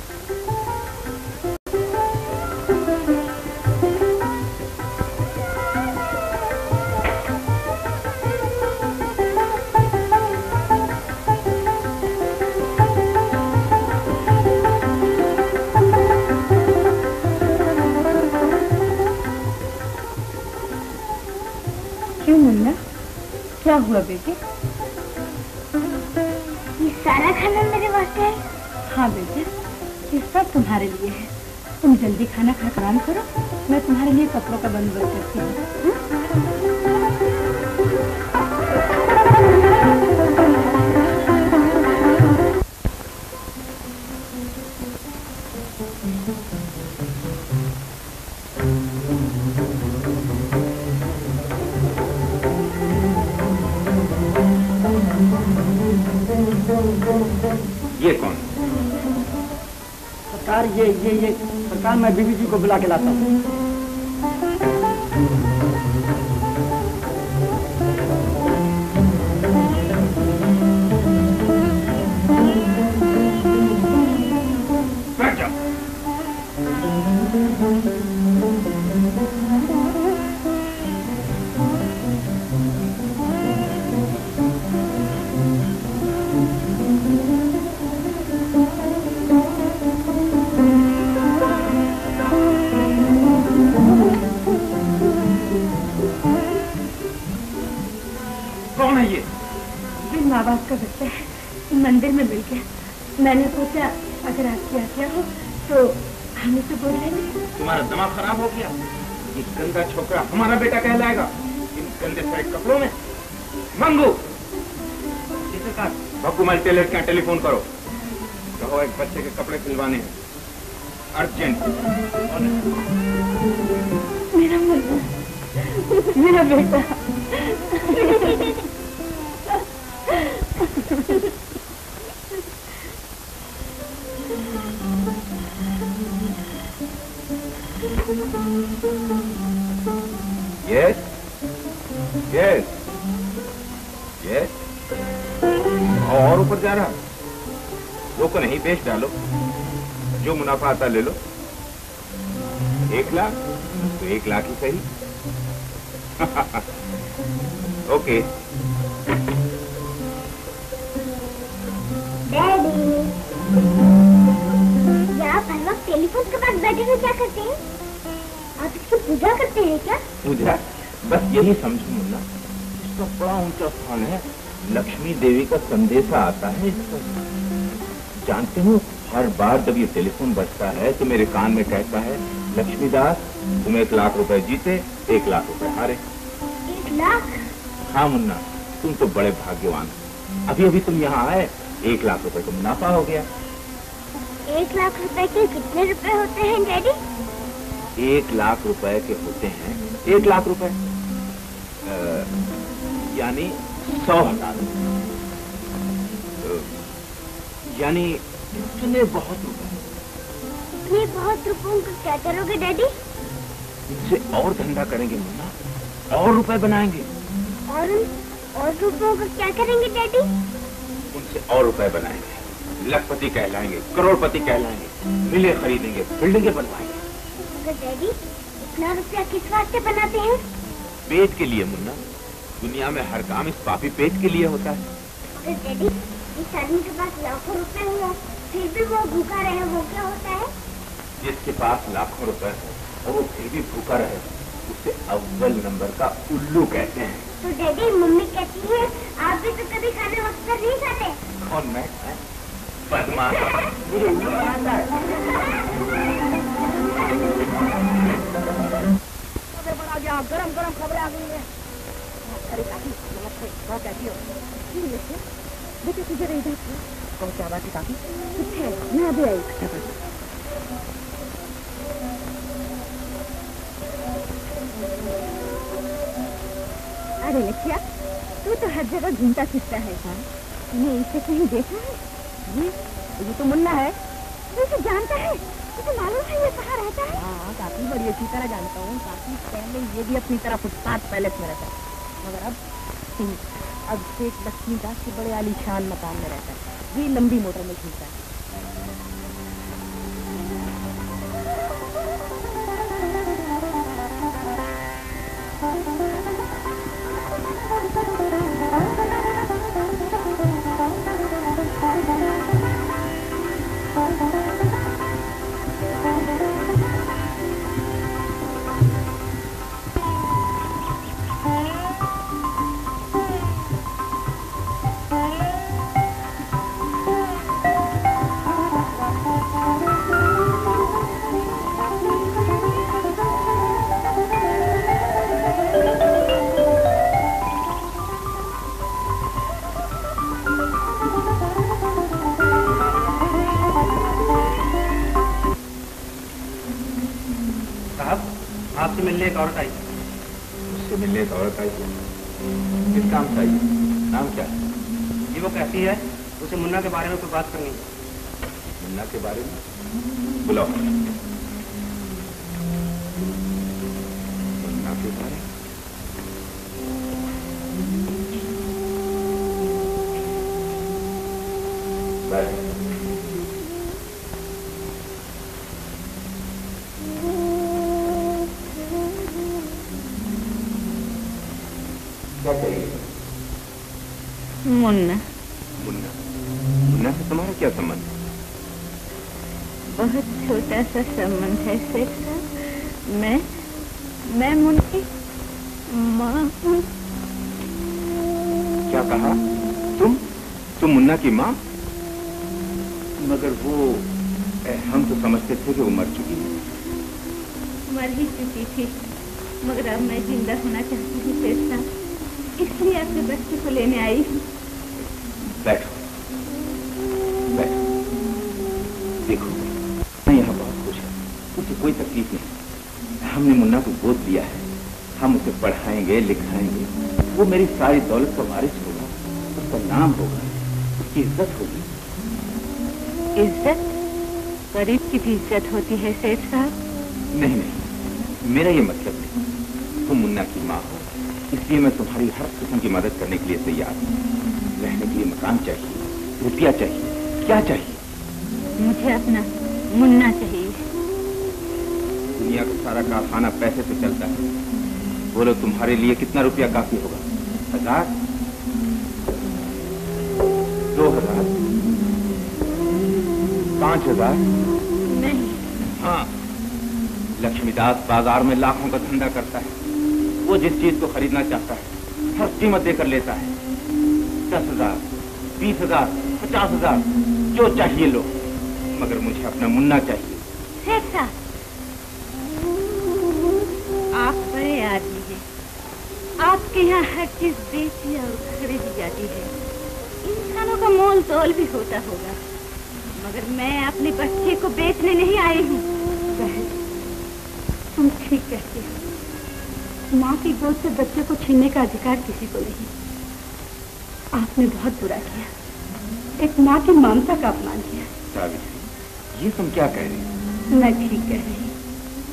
क्या हुआ बेटे? ये सारा खाना मेरे वास्ते है? हाँ बेटे, ये सब तुम्हारे लिए है। तुम जल्दी खाना खा आराम करो, मैं तुम्हारे लिए कपड़ों का बंदोबस्त करती हूँ। ये कौन? सरकार ये ये ये सरकार, मैं बीबी जी को बुला के लाता हूँ। मैंने सोचा अगर आपकी आज्ञा हो तो हमें तो बोल लेंगे। तुम्हारा दिमाग खराब हो गया? ये गंदा छोकरा हमारा बेटा कहलाएगा इन गंदे सारे कपड़ों में? मंगू बक्कू मल टेलर क्या टेलीफोन करो, कहो एक बच्चे के कपड़े सिलवाने हैं अर्जेंट। मेरा मुन्ना, मेरा बेटा। Yes yes yes. और ऊपर जा रहा, रोको नहीं, बेच डालो, जो मुनाफा आता ले लो। एक लाख तो एक लाख ही सही। ओके। डैडी, आप हर वक्त टेलीफोन के पास बैठे हुए क्या करते हैं? आप इसकी पूजा करते हैं क्या? पूजा? बस यही समझो मुन्ना, इसका बड़ा ऊंचा स्थान है, लक्ष्मी देवी का संदेशा आता है इसका। जानते हो, हर बार जब ये टेलीफोन बजता है तो मेरे कान में कहता है, लक्ष्मीदास तुम एक लाख रुपए जीते, एक लाख रुपए हारे। एक लाख? हाँ मुन्ना, तुम तो बड़े भाग्यवान हो। अभी अभी तुम यहाँ आए, एक लाख रुपए का मुनाफा हो गया। एक लाख रुपए के कितने रुपए होते हैं डैडी? एक लाख रुपए के होते हैं एक लाख रुपए, यानी सौ हजार, यानी इतने बहुत रुपए। इतने बहुत रुपयों का क्या करोगे डैडी? इनसे और धंधा करेंगे मुन्ना, और रुपए बनाएंगे। और और रुपयों का क्या करेंगे डैडी? उनसे और रुपए बनाएंगे, लखपति कहलाएंगे, करोड़पति कहलाएंगे, मिले खरीदेंगे, बिल्डिंगे बनवाएंगे। मगर डैडी, इतना रुपया किस वास्ते बनाते हैं? पेट के लिए मुन्ना, दुनिया में हर काम इस पापी पेट के लिए होता है। मगर डैडी, इस आदमी के पास लाखों रुपए हुआ, फिर भी वो भूखा रहे, वो क्या होता है? जिसके पास लाखों रुपए हो और वो फिर भी भूखा रहे, उसे अव्वल नंबर का उल्लू कहते हैं। तो डैडी, मम्मी कहती है आप भी तो कभी खाने वक्त पर नहीं खाते। कौन मैं? बदमाश, मुझे उल्लू बनाता है। बड़ा गया, गरम गरम खबरें आ गई है। अरे काकी, नमस्ते, क्या कहती हो? बेटे तुझे रही बात कौन क्या बात है काकी? कुछ है, मैं अभी आई। अरे लक्ष्या, तू तो हर जगह घूमता फिरता है। तूने इसे कहीं देखा है? ये ये तो मुन्ना है। तू इसे जानता है? तुझे मालूम है ये कहाँ रहता है? हाँ, काफी बड़ी अच्छी तरह जानता हूँ। काफी पहले ये भी अपनी तरह फुटपाथ पैलेस में रहता है, मगर अब अब शेख लक्ष्मीदास के बड़े आलीशान मकान में रहता है। ये लंबी मोटर में घूमता है। आपसे मिलने एक औरत आई। उससे मिलने एक औरत आई? किस काम से आई? नाम क्या है? ये वो कहती है उसे मुन्ना के बारे में कोई बात करनी है। मुन्ना के बारे में? बुलाओ। मुन्ना के बारे में? बाय। क्या चाहिए? मुन्ना। मुन्ना? मुन्ना से तुम्हारा क्या संबंध है? बहुत छोटा सा संबंध है सेठ साहब। मैं मैं मुन्ना की माँ हूँ। क्या कहा? तुम तुम मुन्ना की माँ? मगर वो हम तो समझते थे कि वो मर चुकी है। मर ही चुकी थी, मगर अब मैं जिंदा होना चाहती हूँ सेठ साहब, इसलिए अपने बच्चे को लेने आई हूँ। बैठो बैठो। देखो मैं यहाँ बहुत खुश हूँ, उसे कोई तकलीफ नहीं। हमने मुन्ना को गोद लिया है, हम उसे पढ़ाएंगे लिखाएंगे, वो मेरी सारी दौलत का वारिस होगा, उसका नाम होगा, उसकी इज्जत होगी। इज्जत? गरीब की भी इज्जत होती है सेठ साहब। नहीं नहीं, मेरा ये मतलब नहीं। तुम मुन्ना की माँ हो, इसलिए मैं तुम्हारी हर किस्म की मदद करने के लिए तैयार हूँ। रहने के लिए मकान चाहिए, रुपया चाहिए, क्या चाहिए? मुझे अपना मुन्ना चाहिए। दुनिया का सारा कारखाना पैसे से चलता है। बोलो तुम्हारे लिए कितना रुपया काफी होगा? हजार? दो हजार? पांच हजार? नहीं। हाँ, लक्ष्मीदास बाजार में लाखों का धंधा करता है। वो जिस चीज को खरीदना चाहता है हर कीमत देकर लेता है। दस हजार, बीस हजार, पचास हजार, जो चाहिए लो, मगर मुझे अपना मुन्ना चाहिए। सेठ साहब, आप बड़े आदमी हैं, आपके यहाँ हर चीज बेची और खरीदी जाती है, इंसानों का मोल तोल भी होता होगा, मगर मैं अपने बच्चे को बेचने नहीं आई हूँ। तुम ठीक कहती हो, माँ की गोद से बच्चे को छीनने का अधिकार किसी को नहीं। आपने बहुत बुरा किया, एक माँ की ममता का अपमान किया। सावित्री, ये तुम क्या कह रही हो? मैं ठीक कह रही हूँ,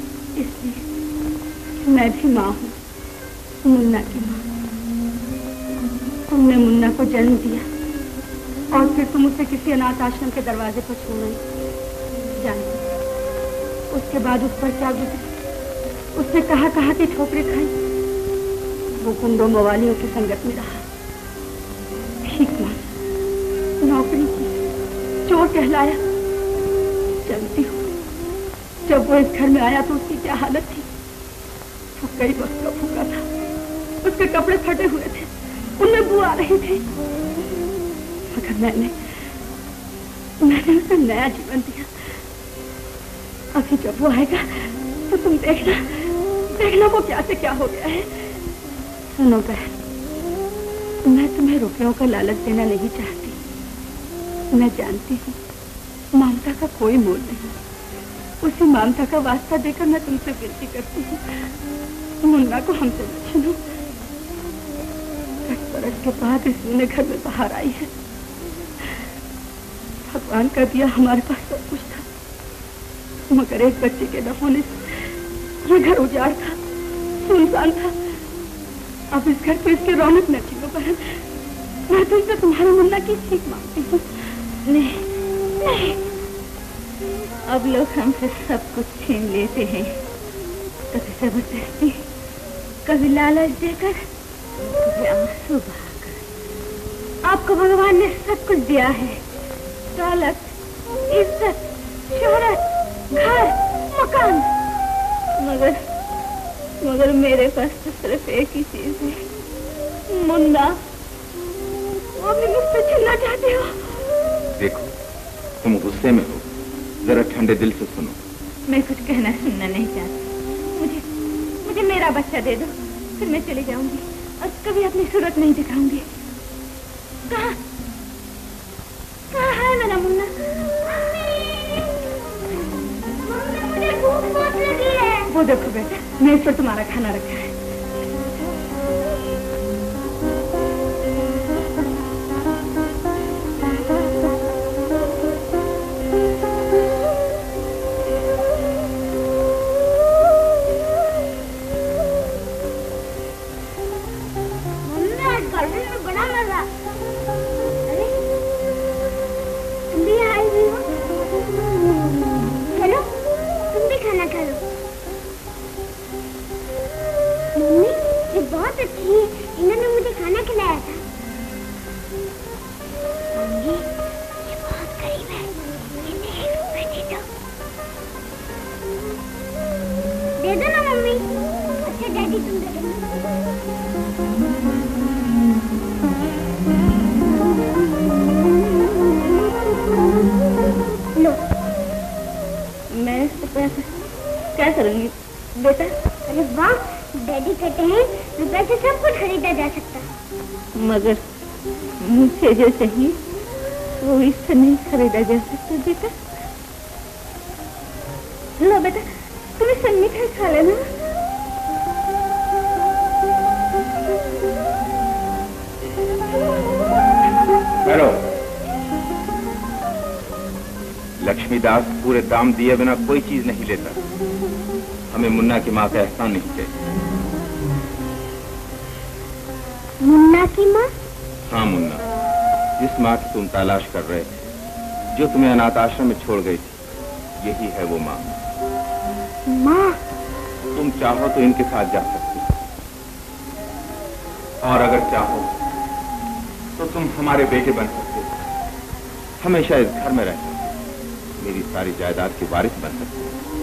इसलिए मैं भी माँ हूँ, मुन्ना की माँ। तुमने मुन्ना को जन्म दिया और फिर तुम उसे किसी अनाथ आश्रम के दरवाजे पर छोड़ जानती, उसके बाद उस पर क्या गुजरी, उसने कहाँ कहाँ की ठोकरें खाई, वो गुंडों मवालियों की संगत में रहा, ठीक माना, नौकरी की, चोर कहलाया। जानती हूँ जब वो इस घर में आया तो उसकी क्या हालत थी। वो कई वक्त का भूखा था, उसके कपड़े फटे हुए थे, उनमें बू आ रही थी, मगर मैंने मैंने उसे नया जीवन दिया। अभी जब वो आएगा तो तुम देखना, देखना वो क्या से क्या हो गया है। सुनो बहन, मैं तुम्हें रुपयों का लालच देना नहीं चाहती। मैं जानती हूँ ममता का कोई मोल नहीं। उसी ममता का वास्ता देकर मैं तुमसे विनती करती हूँ, मुन्ना को हमसे न छीनो। दस बरस के बाद इस नूने घर में बाहर आई है। भगवान का दिया हमारे पास सब कुछ था, मगर एक बच्चे के न होने से ये घर उजाड़ था, सुनसान था। अब इस घर को इसके रौनक न छीनो बहन। मैं तुमसे तुम्हारे मुन्ना की भीख मांगती हूँ। नहीं नहीं, अब लोग हमसे सब कुछ छीन लेते हैं, कभी जबरदस्ती, कभी लालच देकर, कभी आंसू बहाकर। आपको भगवान ने सब कुछ दिया है, दौलत, इज्जत, शोहरत, घर, मकान, मगर मगर मेरे पास तो सिर्फ एक ही चीज है, मुन्ना। वो भी मुझसे छीनना चाहते हो। देखो तुम गुस्से में हो, जरा ठंडे दिल से सुनो। मैं कुछ कहना सुनना नहीं चाहती। मुझे मुझे मेरा बच्चा दे दो, फिर मैं चली जाऊंगी और कभी अपनी सूरत नहीं दिखाऊंगी। कहाँ कहाँ है मेरा मुन्ना? मुझे भूख बहुत लगी है। वो देखो बेटा, मेज पर तुम्हारा खाना रखा है। लो, मैं इससे पैसे क्या करूंगी बेटा? अरे वाह, डैडी कहते हैं रुपए से सब कुछ खरीदा जा सकता है। मगर मुझे जो चाहिए वो इससे नहीं खरीदा जा सकता बेटा। लो बेटा, तुम इसे मिठाई खा लेना। हेलो, लक्ष्मीदास पूरे दाम दिए बिना कोई चीज नहीं लेता। हमें मुन्ना की माँ का एहसान नहीं चाहिए। मुन्ना की माँ? हाँ मुन्ना, जिस माँ की तुम तलाश कर रहे थे, जो तुम्हें अनाथ आश्रम में छोड़ गई थी, यही है वो माँ। माँ? तुम चाहो तो इनके साथ जा सकती हो, और अगर चाहो तो तुम हमारे बेटे बन सकते हो। हमेशा इस घर में रह सकते हो, मेरी सारी जायदाद की वारिस बन सकते हो।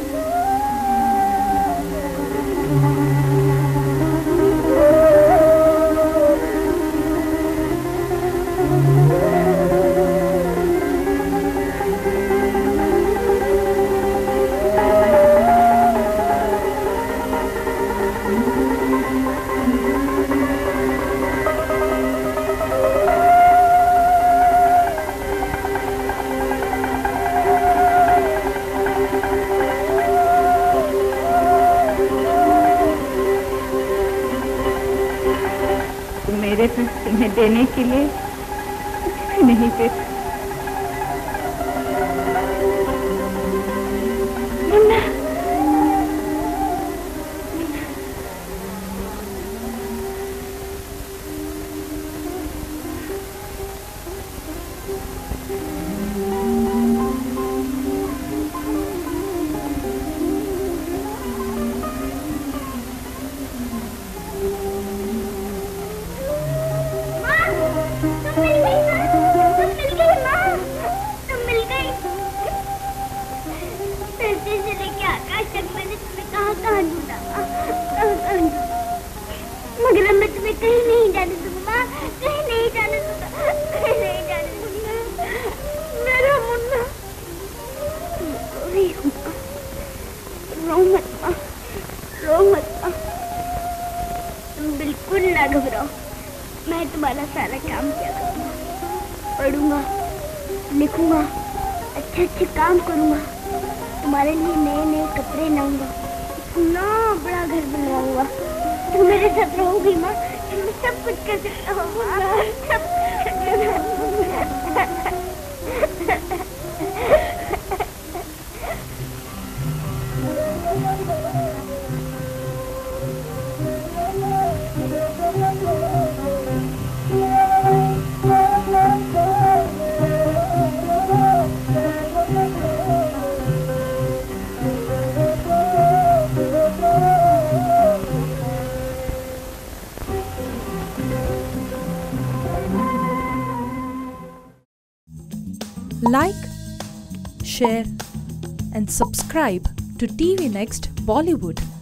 मेरे पास तुम्हें देने के लिए कुछ भी नहीं बेटा। मुन्ना, मगर मैं तुम्हें कहीं नहीं जाने दूंगा, कहीं नहीं जाने दूंगा, कहीं नहीं जाने दूंगा। मेरा मुन्ना, रो मत माँ, रो मत माँ, तुम बिल्कुल ना घबराओ। मैं तुम्हारा सारा काम किया करूँगा, पढ़ूंगा, लिखूंगा, अच्छे अच्छे काम करूँगा, तुम्हारे लिए नए नए कपड़े लाऊंगा, इतना बड़ा घर बनवाऊंगा। तुम मेरे साथ रहोगी माँ, मैं सब कुछ कर सकता हूँ माँ, सब Like, share and subscribe to T V Next Bollywood.